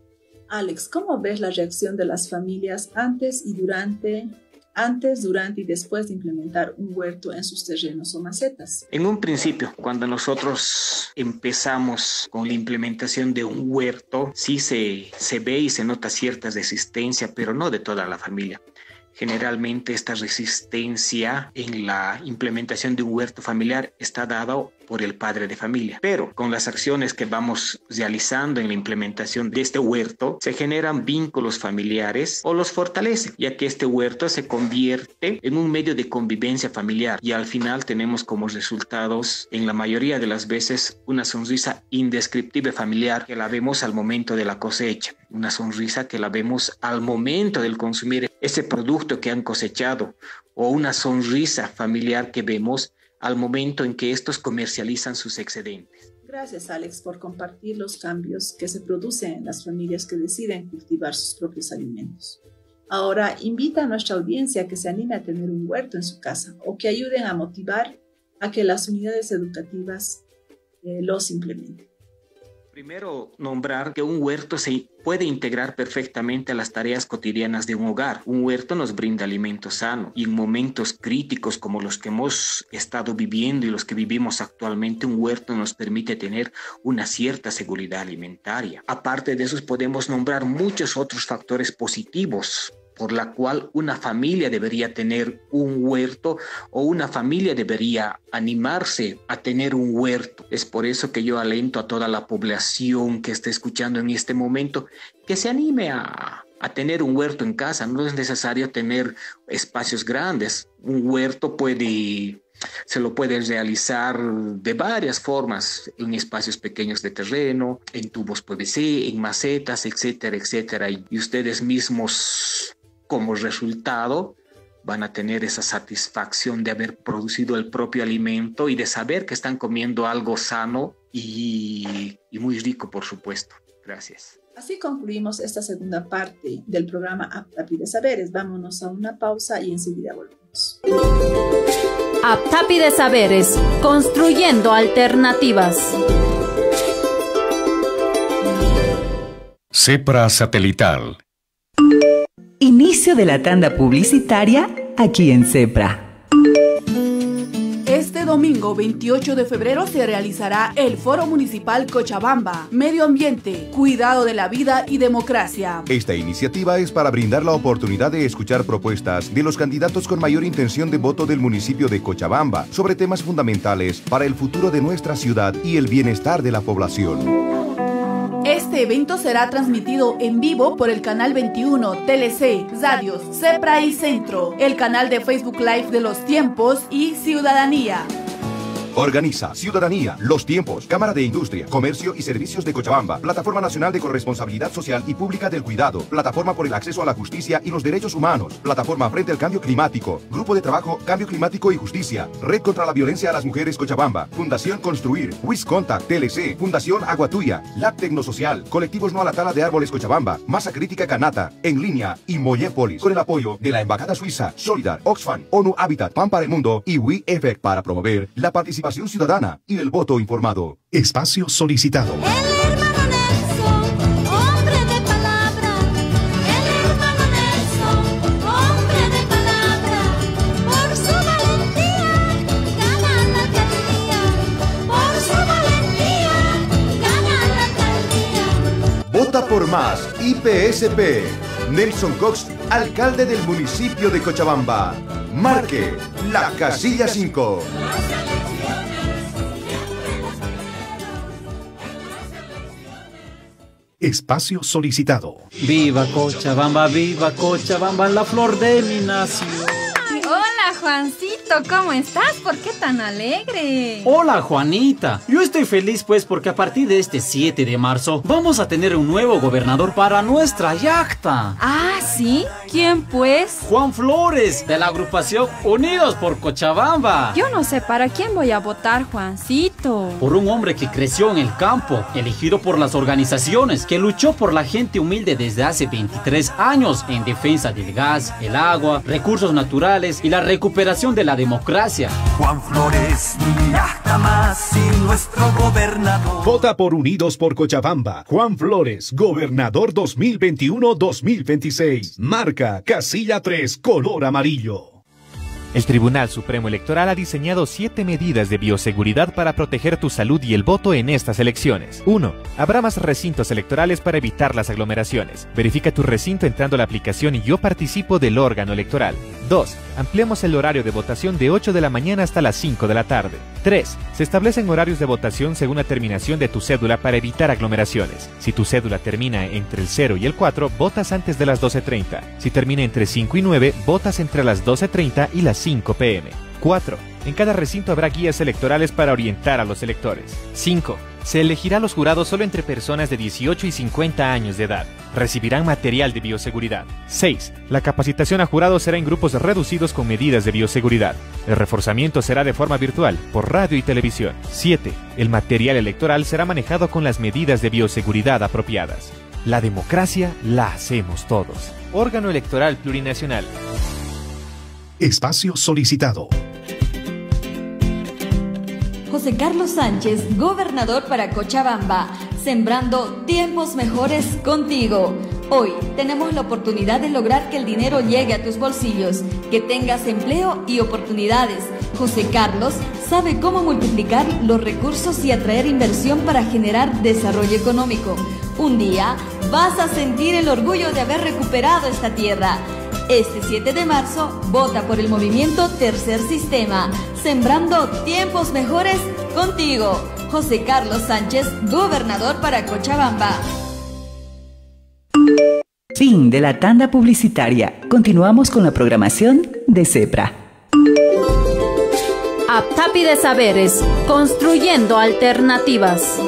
S3: Alex, ¿cómo ves la reacción de las familias antes y durante, antes, durante y después de implementar un huerto en sus terrenos o macetas?
S9: En un principio, cuando nosotros empezamos con la implementación de un huerto, sí se, se ve y se nota cierta resistencia, pero no de toda la familia. Generalmente esta resistencia en la implementación de un huerto familiar está dada por el padre de familia. Pero con las acciones que vamos realizando en la implementación de este huerto, se generan vínculos familiares o los fortalecen, ya que este huerto se convierte en un medio de convivencia familiar y al final tenemos como resultados, en la mayoría de las veces, una sonrisa indescriptible familiar que la vemos al momento de la cosecha, una sonrisa que la vemos al momento del consumir ese producto que han cosechado, o una sonrisa familiar que vemos al momento en que estos comercializan sus excedentes.
S3: Gracias, Alex, por compartir los cambios que se producen en las familias que deciden cultivar sus propios alimentos. Ahora, invita a nuestra audiencia a que se anime a tener un huerto en su casa o que ayuden a motivar a que las unidades educativas eh, los implementen.
S9: Primero, nombrar que un huerto se puede integrar perfectamente a las tareas cotidianas de un hogar. Un huerto nos brinda alimento sano y en momentos críticos como los que hemos estado viviendo y los que vivimos actualmente, un huerto nos permite tener una cierta seguridad alimentaria. Aparte de eso, podemos nombrar muchos otros factores positivos por la cual una familia debería tener un huerto o una familia debería animarse a tener un huerto. Es por eso que yo alento a toda la población que esté escuchando en este momento que se anime a, a tener un huerto en casa. No es necesario tener espacios grandes. Un huerto puede... se lo pueden realizar de varias formas, en espacios pequeños de terreno, en tubos P V C, en macetas, etcétera, etcétera. Y ustedes mismos, como resultado, van a tener esa satisfacción de haber producido el propio alimento y de saber que están comiendo algo sano y, y muy rico, por supuesto. Gracias.
S3: Así concluimos esta segunda parte del programa Aptapi de Saberes. Vámonos a una pausa y enseguida volvemos.
S2: Aptapi de Saberes, construyendo alternativas.
S1: CEPRA Satelital.
S10: Inicio de la tanda publicitaria aquí en CEPRA.
S11: Este domingo veintiocho de febrero se realizará el Foro Municipal Cochabamba, Medio Ambiente, Cuidado de la Vida y Democracia.
S12: Esta iniciativa es para brindar la oportunidad de escuchar propuestas de los candidatos con mayor intención de voto del municipio de Cochabamba sobre temas fundamentales para el futuro de nuestra ciudad y el bienestar de la población.
S11: Este Este evento será transmitido en vivo por el canal veintiuno, T L C, Radios, Cepra y Centro, el canal de Facebook Live de Los Tiempos y Ciudadanía.
S12: Organiza Ciudadanía, Los Tiempos, Cámara de Industria, Comercio y Servicios de Cochabamba, Plataforma Nacional de Corresponsabilidad Social y Pública del Cuidado, Plataforma por el Acceso a la Justicia y los Derechos Humanos, Plataforma Frente al Cambio Climático, Grupo de Trabajo Cambio Climático y Justicia, Red contra la Violencia a las Mujeres Cochabamba, Fundación Construir, WisContact, T L C, Fundación Agua Tuya, Lab Tecnosocial, Colectivos No a la Tala de Árboles Cochabamba, Masa Crítica Canata, En Línea y Mollépolis, con el apoyo de la Embajada Suiza, Solidar, Oxfam, ONU Habitat, Pan para el Mundo y WeEffect para promover la participación ciudadana y el voto informado.
S1: Espacio solicitado.
S13: El hermano Nelson, hombre de palabra. El hermano Nelson, hombre de palabra. Por su valentía, gana la alcaldía. Por su valentía, gana la alcaldía.
S12: Vota por más I P S P. Nelson Cox, alcalde del municipio de Cochabamba. Marque la casilla cinco.
S1: Espacio solicitado.
S14: Viva Cochabamba, viva Cochabamba, la flor de mi nación.
S15: Hola Juancito, ¿cómo estás? ¿Por qué tan alegre?
S14: Hola Juanita, yo estoy feliz pues porque a partir de este siete de marzo vamos a tener un nuevo gobernador para nuestra yacta.
S15: Ah, ¿sí? ¿Quién pues?
S14: Juan Flores, de la agrupación Unidos por Cochabamba.
S15: Yo no sé para quién voy a votar, Juancito.
S14: Por un hombre que creció en el campo, elegido por las organizaciones, que luchó por la gente humilde desde hace veintitrés años en defensa del gas, el agua, recursos naturales y la recuperación de la democracia.
S16: Juan Flores, nada más sin nuestro gobernador.
S1: Vota por Unidos por Cochabamba. Juan Flores, gobernador dos mil veintiuno dos mil veintiséis. Marca casilla tres, color amarillo.
S17: El Tribunal Supremo Electoral ha diseñado siete medidas de bioseguridad para proteger tu salud y el voto en estas elecciones. uno. Habrá más recintos electorales para evitar las aglomeraciones. Verifica tu recinto entrando a la aplicación Yo Participo del órgano electoral. dos. Ampliamos el horario de votación de ocho de la mañana hasta las cinco de la tarde. tres. Se establecen horarios de votación según la terminación de tu cédula para evitar aglomeraciones. Si tu cédula termina entre el cero y el cuatro, votas antes de las doce treinta. Si termina entre cinco y nueve, votas entre las doce treinta y las cinco pe eme. cuatro. En cada recinto habrá guías electorales para orientar a los electores. cinco. Se elegirá a los jurados solo entre personas de dieciocho y cincuenta años de edad. Recibirán material de bioseguridad. seis. La capacitación a jurados será en grupos reducidos con medidas de bioseguridad. El reforzamiento será de forma virtual, por radio y televisión. siete. El material electoral será manejado con las medidas de bioseguridad apropiadas. La democracia la hacemos todos. Órgano Electoral Plurinacional.
S1: Espacio solicitado.
S2: José Carlos Sánchez, gobernador para Cochabamba, sembrando tiempos mejores contigo. Hoy tenemos la oportunidad de lograr que el dinero llegue a tus bolsillos, que tengas empleo y oportunidades. José Carlos sabe cómo multiplicar los recursos y atraer inversión para generar desarrollo económico. Un día vas a sentir el orgullo de haber recuperado esta tierra. Este siete de marzo, vota por el movimiento Tercer Sistema, sembrando tiempos mejores contigo. José Carlos Sánchez, gobernador para Cochabamba.
S10: Fin de la tanda publicitaria. Continuamos con la programación de Cepra.
S2: Aptapi de Saberes, construyendo alternativas.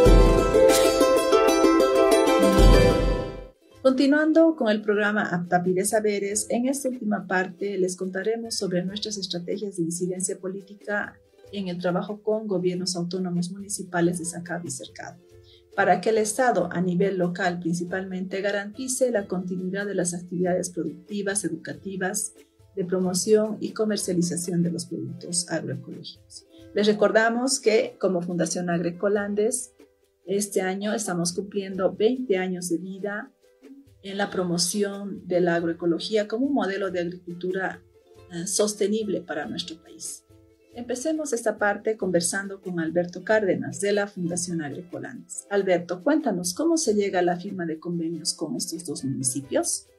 S3: Continuando con el programa Aptapi de Saberes, en esta última parte les contaremos sobre nuestras estrategias de incidencia política en el trabajo con gobiernos autónomos municipales de Sacaba y Cercado, para que el Estado a nivel local principalmente garantice la continuidad de las actividades productivas, educativas, de promoción y comercialización de los productos agroecológicos. Les recordamos que como Fundación Agroecolandes, este año estamos cumpliendo veinte años de vida en la promoción de la agroecología como un modelo de agricultura eh, sostenible para nuestro país. Empecemos esta parte conversando con Alberto Cárdenas de la Fundación Agroecolandes. Alberto, cuéntanos cómo se llega a la firma de convenios con estos dos municipios.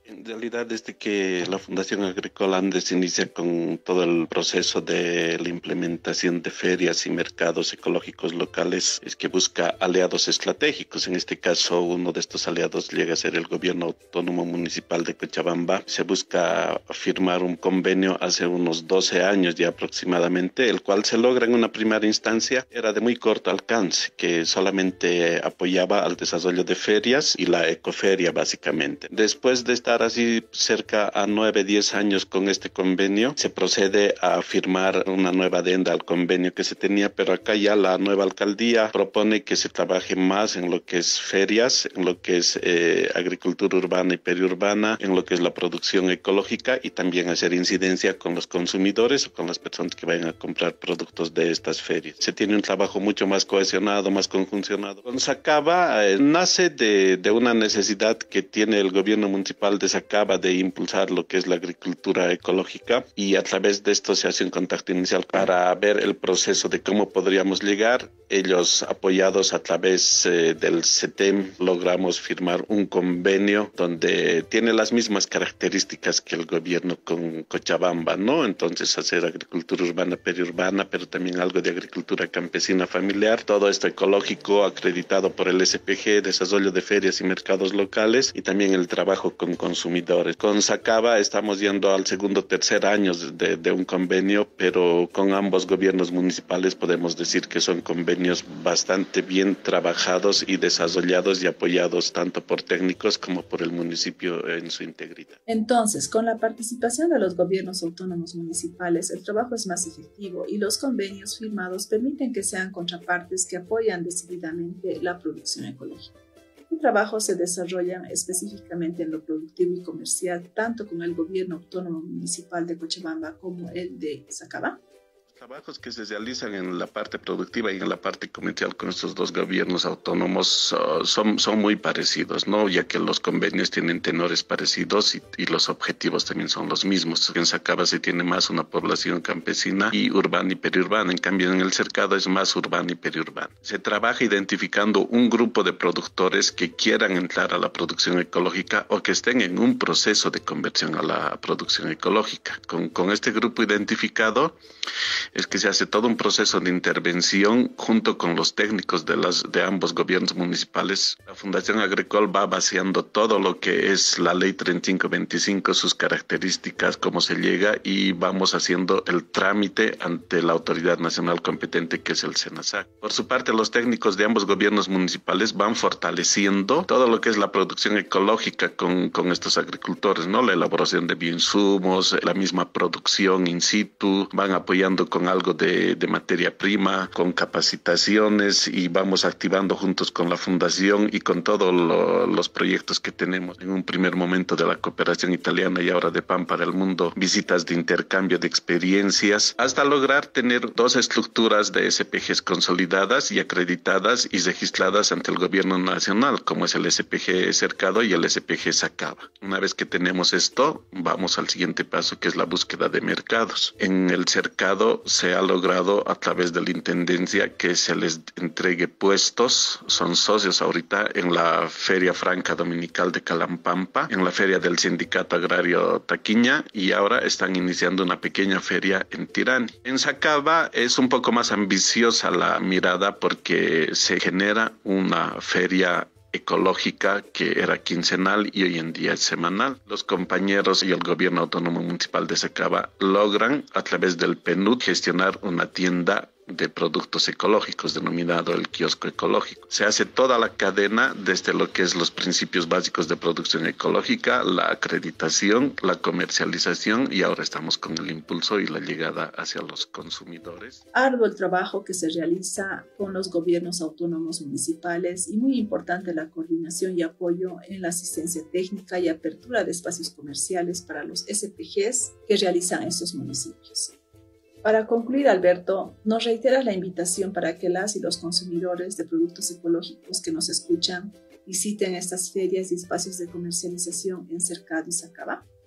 S18: En realidad, desde que la Fundación Agrícola Andes inicia con todo el proceso de la implementación de ferias y mercados ecológicos locales, es que busca aliados estratégicos. En este caso, uno de estos aliados llega a ser el Gobierno Autónomo Municipal de Cochabamba. Se busca firmar un convenio hace unos doce años ya aproximadamente, el cual se logra en una primera instancia. Era de muy corto alcance, que solamente apoyaba al desarrollo de ferias y la ecoferia básicamente. Después de estar así cerca a nueve, diez años con este convenio, se procede a firmar una nueva adenda al convenio que se tenía, pero acá ya la nueva alcaldía propone que se trabaje más en lo que es ferias, en lo que es eh, agricultura urbana y periurbana, en lo que es la producción ecológica y también hacer incidencia con los consumidores o con las personas que vayan a comprar productos de estas ferias. Se tiene un trabajo mucho más cohesionado, más conjuncionado. Con Sacaba eh, nace de, de una necesidad que tiene el gobierno municipal de Sacaba de impulsar lo que es la agricultura ecológica, y a través de esto se hace un contacto inicial para ver el proceso de cómo podríamos llegar. Ellos, apoyados a través eh, del CETEM, logramos firmar un convenio donde tiene las mismas características que el gobierno con Cochabamba, ¿no? Entonces, hacer agricultura urbana, periurbana, pero también algo de agricultura campesina familiar, todo esto ecológico, acreditado por el S P G, desarrollo de ferias y mercados locales, y también el trabajo con consumidores. Con Sacaba estamos yendo al segundo, tercer año de, de un convenio, pero con ambos gobiernos municipales podemos decir que son convenios bastante bien trabajados y desarrollados y apoyados tanto por técnicos como por el municipio en su integridad.
S3: Entonces, con la participación de los gobiernos autónomos municipales, el trabajo es más efectivo y los convenios firmados permiten que sean contrapartes que apoyan decididamente la producción ecológica. ¿Qué trabajos se desarrollan específicamente en lo productivo y comercial, tanto con el gobierno autónomo municipal de Cochabamba como el de Sacaba?
S18: Trabajos que se realizan en la parte productiva y en la parte comercial con estos dos gobiernos autónomos uh, son, son muy parecidos, ¿no? Ya que los convenios tienen tenores parecidos y, y los objetivos también son los mismos. En Sacaba se tiene más una población campesina y urbana y periurbana, en cambio en el cercado es más urbana y periurbana. Se trabaja identificando un grupo de productores que quieran entrar a la producción ecológica o que estén en un proceso de conversión a la producción ecológica. Con, con este grupo identificado es que se hace todo un proceso de intervención junto con los técnicos de, las, de ambos gobiernos municipales. La Fundación Agrícola va vaciando todo lo que es la ley treinta y cinco veinticinco, sus características, cómo se llega, y vamos haciendo el trámite ante la autoridad nacional competente, que es el SENASAC. Por su parte, los técnicos de ambos gobiernos municipales van fortaleciendo todo lo que es la producción ecológica con, con estos agricultores, ¿no? La elaboración de bioinsumos, la misma producción in situ, van apoyando con algo de, de materia prima, con capacitaciones, y vamos activando juntos con la fundación y con todos lo, los proyectos que tenemos. En un primer momento de la cooperación italiana y ahora de Pan para el Mundo, visitas de intercambio de experiencias, hasta lograr tener dos estructuras de S P Gs consolidadas y acreditadas y registradas ante el gobierno nacional, como es el S P G Cercado y el S P G Sacaba. Una vez que tenemos esto, vamos al siguiente paso, que es la búsqueda de mercados. En el Cercado se ha logrado a través de la Intendencia que se les entregue puestos, son socios ahorita en la Feria Franca Dominical de Calampampa, en la Feria del Sindicato Agrario Taquiña, y ahora están iniciando una pequeña feria en Tirani. En Sacaba es un poco más ambiciosa la mirada porque se genera una feria ecológica que era quincenal y hoy en día es semanal. Los compañeros y el gobierno autónomo municipal de Sacaba logran a través del P N U D gestionar una tienda de productos ecológicos denominado el kiosco ecológico. Se hace toda la cadena desde lo que es los principios básicos de producción ecológica, la acreditación, la comercialización, y ahora estamos con el impulso y la llegada hacia los consumidores.
S3: Arduo el trabajo que se realiza con los gobiernos autónomos municipales y muy importante la coordinación y apoyo en la asistencia técnica y apertura de espacios comerciales para los S P Gs que realizan estos municipios. Para concluir, Alberto, nos reiteras la invitación para que las y los consumidores de productos ecológicos que nos escuchan visiten estas ferias y espacios de comercialización en Cercado y Sacaba.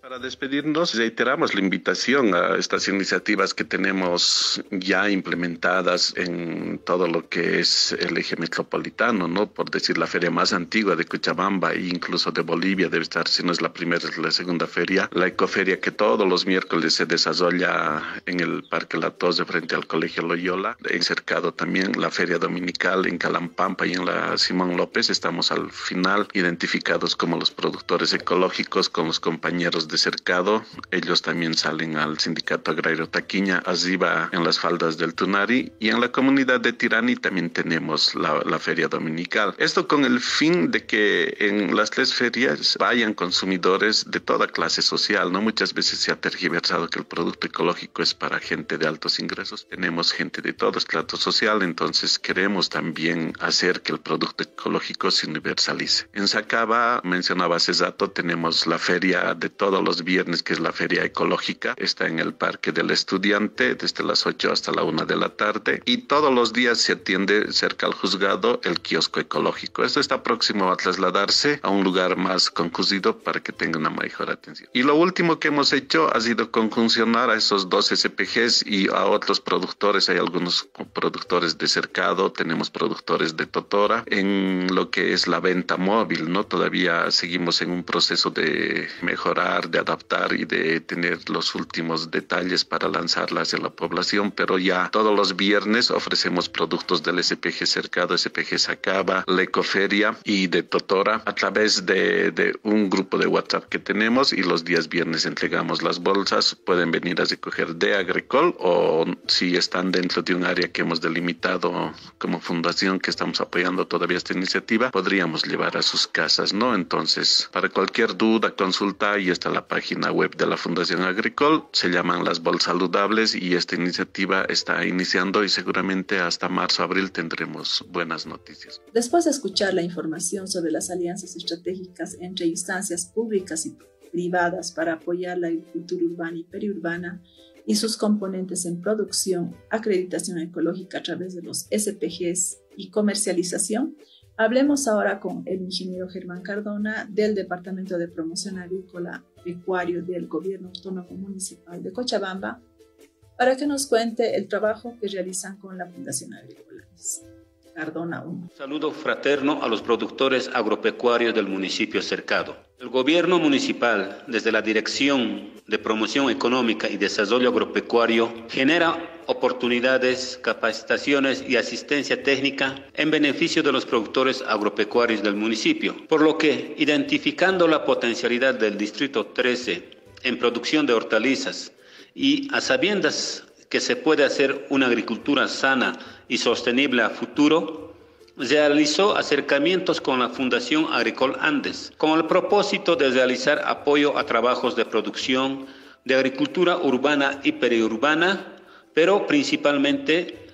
S18: Para despedirnos, reiteramos la invitación a estas iniciativas que tenemos ya implementadas en todo lo que es el eje metropolitano, ¿no? Por decir, la feria más antigua de Cochabamba e incluso de Bolivia debe estar, si no es la primera, es la segunda feria. La ecoferia que todos los miércoles se desarrolla en el Parque La Torre frente al Colegio Loyola. En Cercado también la feria dominical en Calampampa y en la Simón López. Estamos al final identificados como los productores ecológicos con los compañeros de Cercado. Ellos también salen al Sindicato Agrario Taquiña, arriba en las faldas del Tunari, y en la comunidad de Tirani también tenemos la, la feria dominical. Esto con el fin de que en las tres ferias vayan consumidores de toda clase social, ¿no? Muchas veces se ha tergiversado que el producto ecológico es para gente de altos ingresos. Tenemos gente de todo estrato social, entonces queremos también hacer que el producto ecológico se universalice. En Sacaba, mencionaba hace rato, tenemos la feria de todos los viernes, que es la feria ecológica. Está en el Parque del Estudiante desde las ocho hasta la una de la tarde, y todos los días se atiende cerca al juzgado el kiosco ecológico. Esto está próximo a trasladarse a un lugar más concurrido para que tenga una mejor atención. Y lo último que hemos hecho ha sido conjuncionar a esos dos S P Gs y a otros productores. Hay algunos productores de Cercado, tenemos productores de Totora en lo que es la venta móvil, ¿no? Todavía seguimos en un proceso de mejorar, de adaptar y de tener los últimos detalles para lanzarla hacia la población, pero ya todos los viernes ofrecemos productos del S P G Cercado, S P G Sacaba, la Ecoferia y de Totora a través de, de un grupo de WhatsApp que tenemos, y los días viernes entregamos las bolsas. Pueden venir a recoger de Agricol, o si están dentro de un área que hemos delimitado como fundación que estamos apoyando todavía esta iniciativa, podríamos llevar a sus casas, ¿no? Entonces, para cualquier duda, consulta, ahí está la página web de la Fundación Agricol, se llaman las bolsas saludables, y esta iniciativa está iniciando y seguramente hasta marzo, abril tendremos buenas noticias.
S3: Después de escuchar la información sobre las alianzas estratégicas entre instancias públicas y privadas para apoyar la agricultura urbana y periurbana y sus componentes en producción, acreditación ecológica a través de los S P Gs y comercialización, hablemos ahora con el ingeniero Germán Cardona del Departamento de Promoción Agrícola Pecuario del Gobierno Autónomo Municipal de Cochabamba para que nos cuente el trabajo que realizan con la Fundación Agricolanes. Cardona uno.
S19: Saludo fraterno a los productores agropecuarios del municipio Cercado. El gobierno municipal, desde la Dirección de Promoción Económica y Desarrollo Agropecuario, genera oportunidades, capacitaciones y asistencia técnica en beneficio de los productores agropecuarios del municipio, por lo que, identificando la potencialidad del Distrito trece en producción de hortalizas y a sabiendas que se puede hacer una agricultura sana y sostenible a futuro, realizó acercamientos con la Fundación Agricol Andes, con el propósito de realizar apoyo a trabajos de producción de agricultura urbana y periurbana, pero principalmente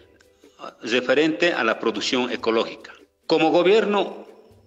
S19: referente a la producción ecológica. Como gobierno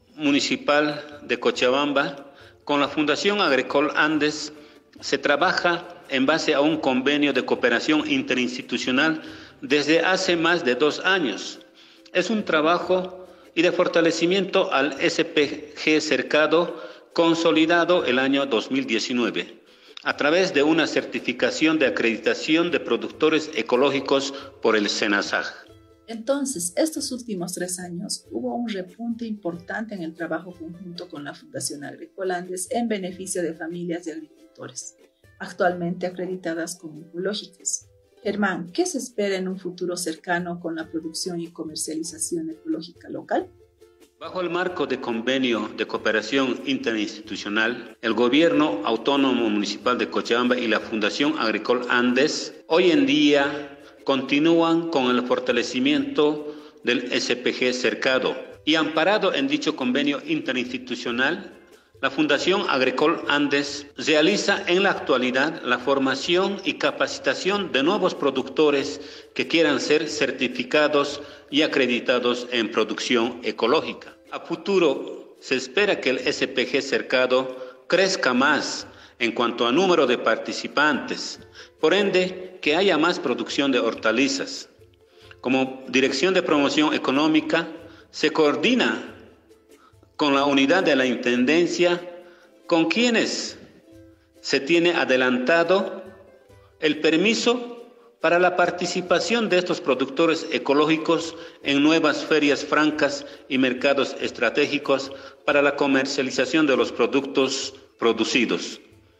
S19: municipal de Cochabamba, con la Fundación Agricol Andes se trabaja en base a un convenio de cooperación interinstitucional desde hace más de dos años. Es un trabajo y de fortalecimiento al S P G Cercado consolidado el año dos mil diecinueve a través de una certificación de acreditación de productores ecológicos por el SENASAG.
S3: Entonces, estos últimos tres años hubo un repunte importante en el trabajo conjunto con la Fundación Agricol Andes en beneficio de familias de agricultores, actualmente acreditadas como ecológicas. Germán, ¿qué se espera en un futuro cercano con la producción y comercialización ecológica local?
S19: Bajo el marco de convenio de cooperación interinstitucional, el Gobierno Autónomo Municipal de Cochabamba y la Fundación Agricol Andes hoy en día continúan con el fortalecimiento del S P G Cercado y amparado en dicho convenio interinstitucional, la Fundación Agricol Andes realiza en la actualidad la formación y capacitación de nuevos productores que quieran ser certificados y acreditados en producción ecológica. A futuro se espera que el S P G Cercado crezca más en cuanto a número de participantes, por ende que haya más producción de hortalizas. Como Dirección de Promoción Económica se coordina con la unidad de la Intendencia, con quienes se tiene adelantado el permiso para la participación de estos productores ecológicos en nuevas ferias francas y mercados estratégicos para la comercialización de los productos producidos,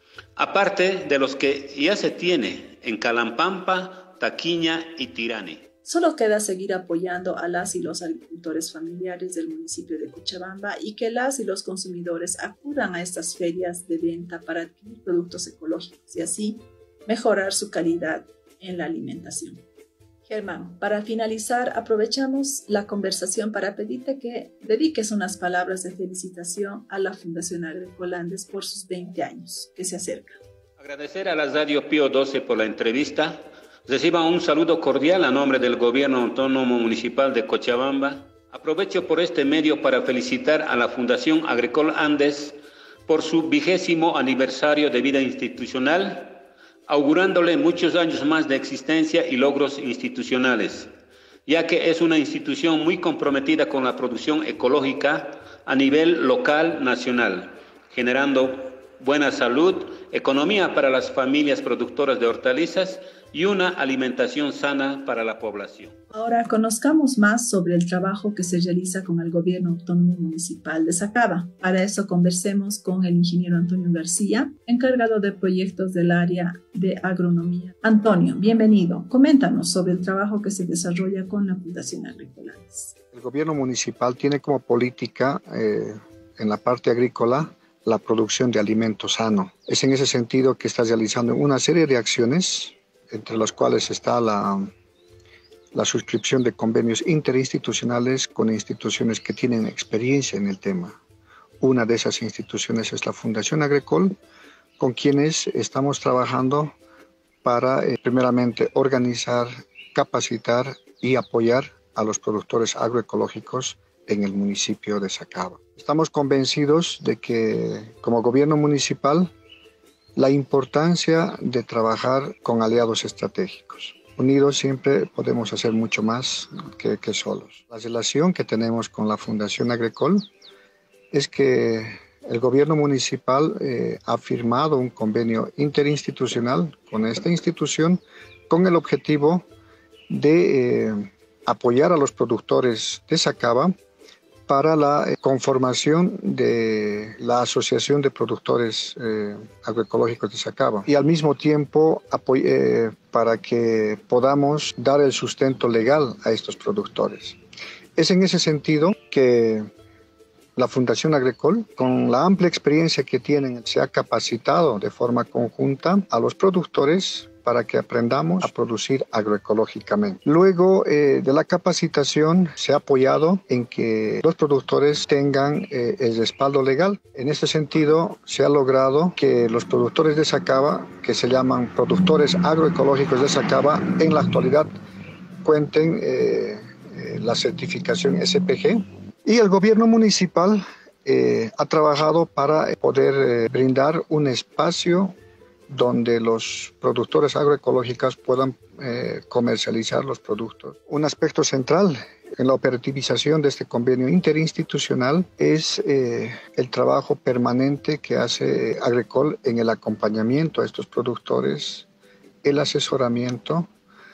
S19: aparte de los que ya se tiene en Calampampa, Taquiña y Tirani.
S3: Solo queda seguir apoyando a las y los agricultores familiares del municipio de Cochabamba y que las y los consumidores acudan a estas ferias de venta para adquirir productos ecológicos y así mejorar su calidad en la alimentación. Germán, para finalizar, aprovechamos la conversación para pedirte que dediques unas palabras de felicitación a la Fundación Agroecolandes por sus veinte años que se acercan.
S19: Agradecer a la Radio Pío doce por la entrevista. Reciban un saludo cordial a nombre del Gobierno Autónomo Municipal de Cochabamba. Aprovecho por este medio para felicitar a la Fundación Agroecolandes por su vigésimo aniversario de vida institucional, augurándole muchos años más de existencia y logros institucionales, ya que es una institución muy comprometida con la producción ecológica a nivel local, nacional, generando buena salud, economía para las familias productoras de hortalizas y una alimentación sana para la población.
S3: Ahora conozcamos más sobre el trabajo que se realiza con el Gobierno Autónomo Municipal de Sacaba. Para eso conversemos con el ingeniero Antonio García, encargado de proyectos del área de agronomía. Antonio, bienvenido. Coméntanos sobre el trabajo que se desarrolla con la Fundación Agroecolandes.
S20: El Gobierno Municipal tiene como política eh, en la parte agrícola la producción de alimento sano. Es en ese sentido que está realizando una serie de acciones, entre las cuales está la, la suscripción de convenios interinstitucionales con instituciones que tienen experiencia en el tema. Una de esas instituciones es la Fundación Agricol, con quienes estamos trabajando para, eh, primeramente, organizar, capacitar y apoyar a los productores agroecológicos en el municipio de Sacaba. Estamos convencidos de que, como gobierno municipal, la importancia de trabajar con aliados estratégicos. Unidos siempre podemos hacer mucho más que, que solos. La relación que tenemos con la Fundación Agricol es que el gobierno municipal eh, ha firmado un convenio interinstitucional con esta institución con el objetivo de eh, apoyar a los productores de Sacaba para la eh, conformación de la Asociación de Productores eh, Agroecológicos de Sacaba y al mismo tiempo eh, para que podamos dar el sustento legal a estos productores. Es en ese sentido que la Fundación Agricol, con la amplia experiencia que tienen, se ha capacitado de forma conjunta a los productores para que aprendamos a producir agroecológicamente. Luego eh, de la capacitación se ha apoyado en que los productores tengan eh, el respaldo legal. En este sentido se ha logrado que los productores de Sacaba, que se llaman productores agroecológicos de Sacaba, en la actualidad cuenten eh, eh, la certificación S P G, y el gobierno municipal eh, ha trabajado para poder eh, brindar un espacio donde los productores agroecológicos puedan eh, comercializar los productos. Un aspecto central en la operativización de este convenio interinstitucional es eh, el trabajo permanente que hace Agricol en el acompañamiento a estos productores, el asesoramiento,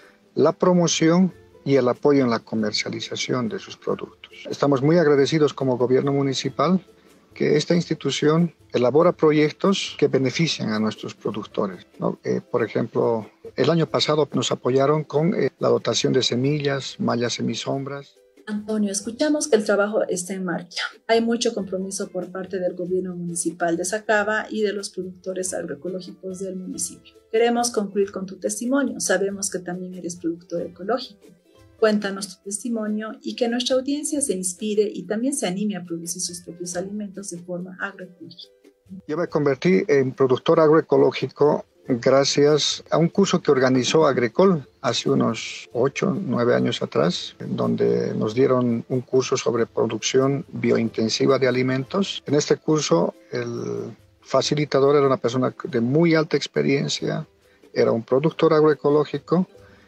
S20: la promoción y el apoyo en la comercialización de sus productos. Estamos muy agradecidos como gobierno municipal que esta institución elabora proyectos que benefician a nuestros productores, ¿no? Eh, por ejemplo, el año pasado nos apoyaron con eh, la dotación de semillas, mallas semisombras.
S3: Antonio, escuchamos que el trabajo está en marcha. Hay mucho compromiso por parte del gobierno municipal de Sacaba y de los productores agroecológicos del municipio. Queremos concluir con tu testimonio. Sabemos que también eres productor ecológico. Cuéntanos tu testimonio y que nuestra audiencia se inspire y también se anime a producir sus propios alimentos de forma agroecológica.
S20: Yo me convertí en productor agroecológico gracias a un curso que organizó Agricol hace unos ocho, nueve años atrás, donde nos dieron un curso sobre producción biointensiva de alimentos. En este curso, el facilitador era una persona de muy alta experiencia, era un productor agroecológico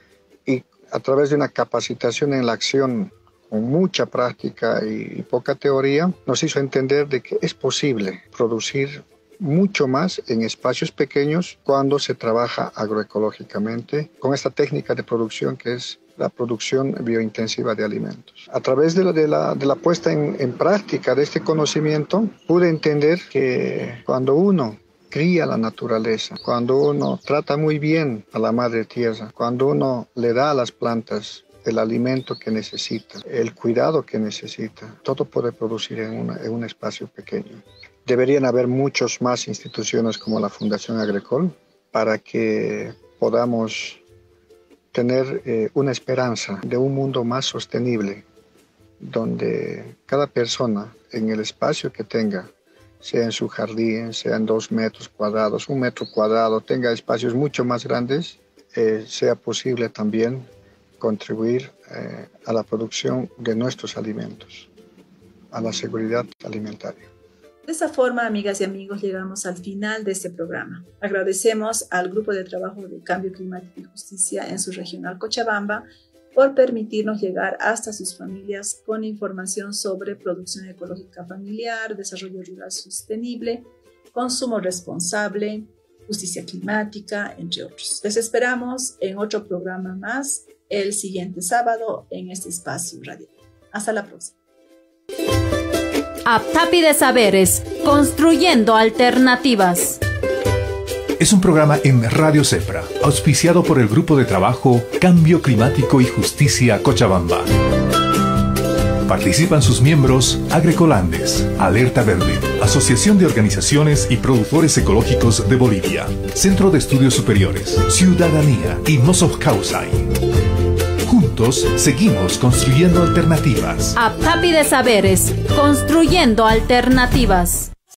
S20: y a través de una capacitación en la acción con mucha práctica y poca teoría, nos hizo entender de que es posible producir mucho más en espacios pequeños cuando se trabaja agroecológicamente con esta técnica de producción que es la producción biointensiva de alimentos. A través de la, de la, de la puesta en, en práctica de este conocimiento, pude entender que cuando uno cría la naturaleza, cuando uno trata muy bien a la madre tierra, cuando uno le da a las plantas el alimento que necesita, el cuidado que necesita, todo puede producir en, una, en un espacio pequeño. Deberían haber muchas más instituciones como la Fundación Agricol para que podamos tener eh, una esperanza de un mundo más sostenible, donde cada persona en el espacio que tenga, sea en su jardín, sea en dos metros cuadrados, un metro cuadrado, tenga espacios mucho más grandes, eh, sea posible también contribuir eh, a la producción de nuestros alimentos, a la seguridad alimentaria.
S3: De esta forma, amigas y amigos, llegamos al final de este programa. Agradecemos al Grupo de Trabajo de Cambio Climático y Justicia en su regional Cochabamba por permitirnos llegar hasta sus familias con información sobre producción ecológica familiar, desarrollo rural sostenible, consumo responsable, justicia climática, entre otros. Les esperamos en otro programa más el siguiente sábado en este espacio radial. Hasta la próxima.
S21: Aptapi de Saberes, construyendo alternativas.
S1: Es un programa en Radio Cepra, auspiciado por el Grupo de Trabajo Cambio Climático y Justicia Cochabamba. Participan sus miembros Agrecolandes, Alerta Verde, Asociación de Organizaciones y Productores Ecológicos de Bolivia, Centro de Estudios Superiores, Ciudadanía y Nossos Causai. Juntos seguimos construyendo alternativas.
S21: Aptapi de Saberes, construyendo alternativas.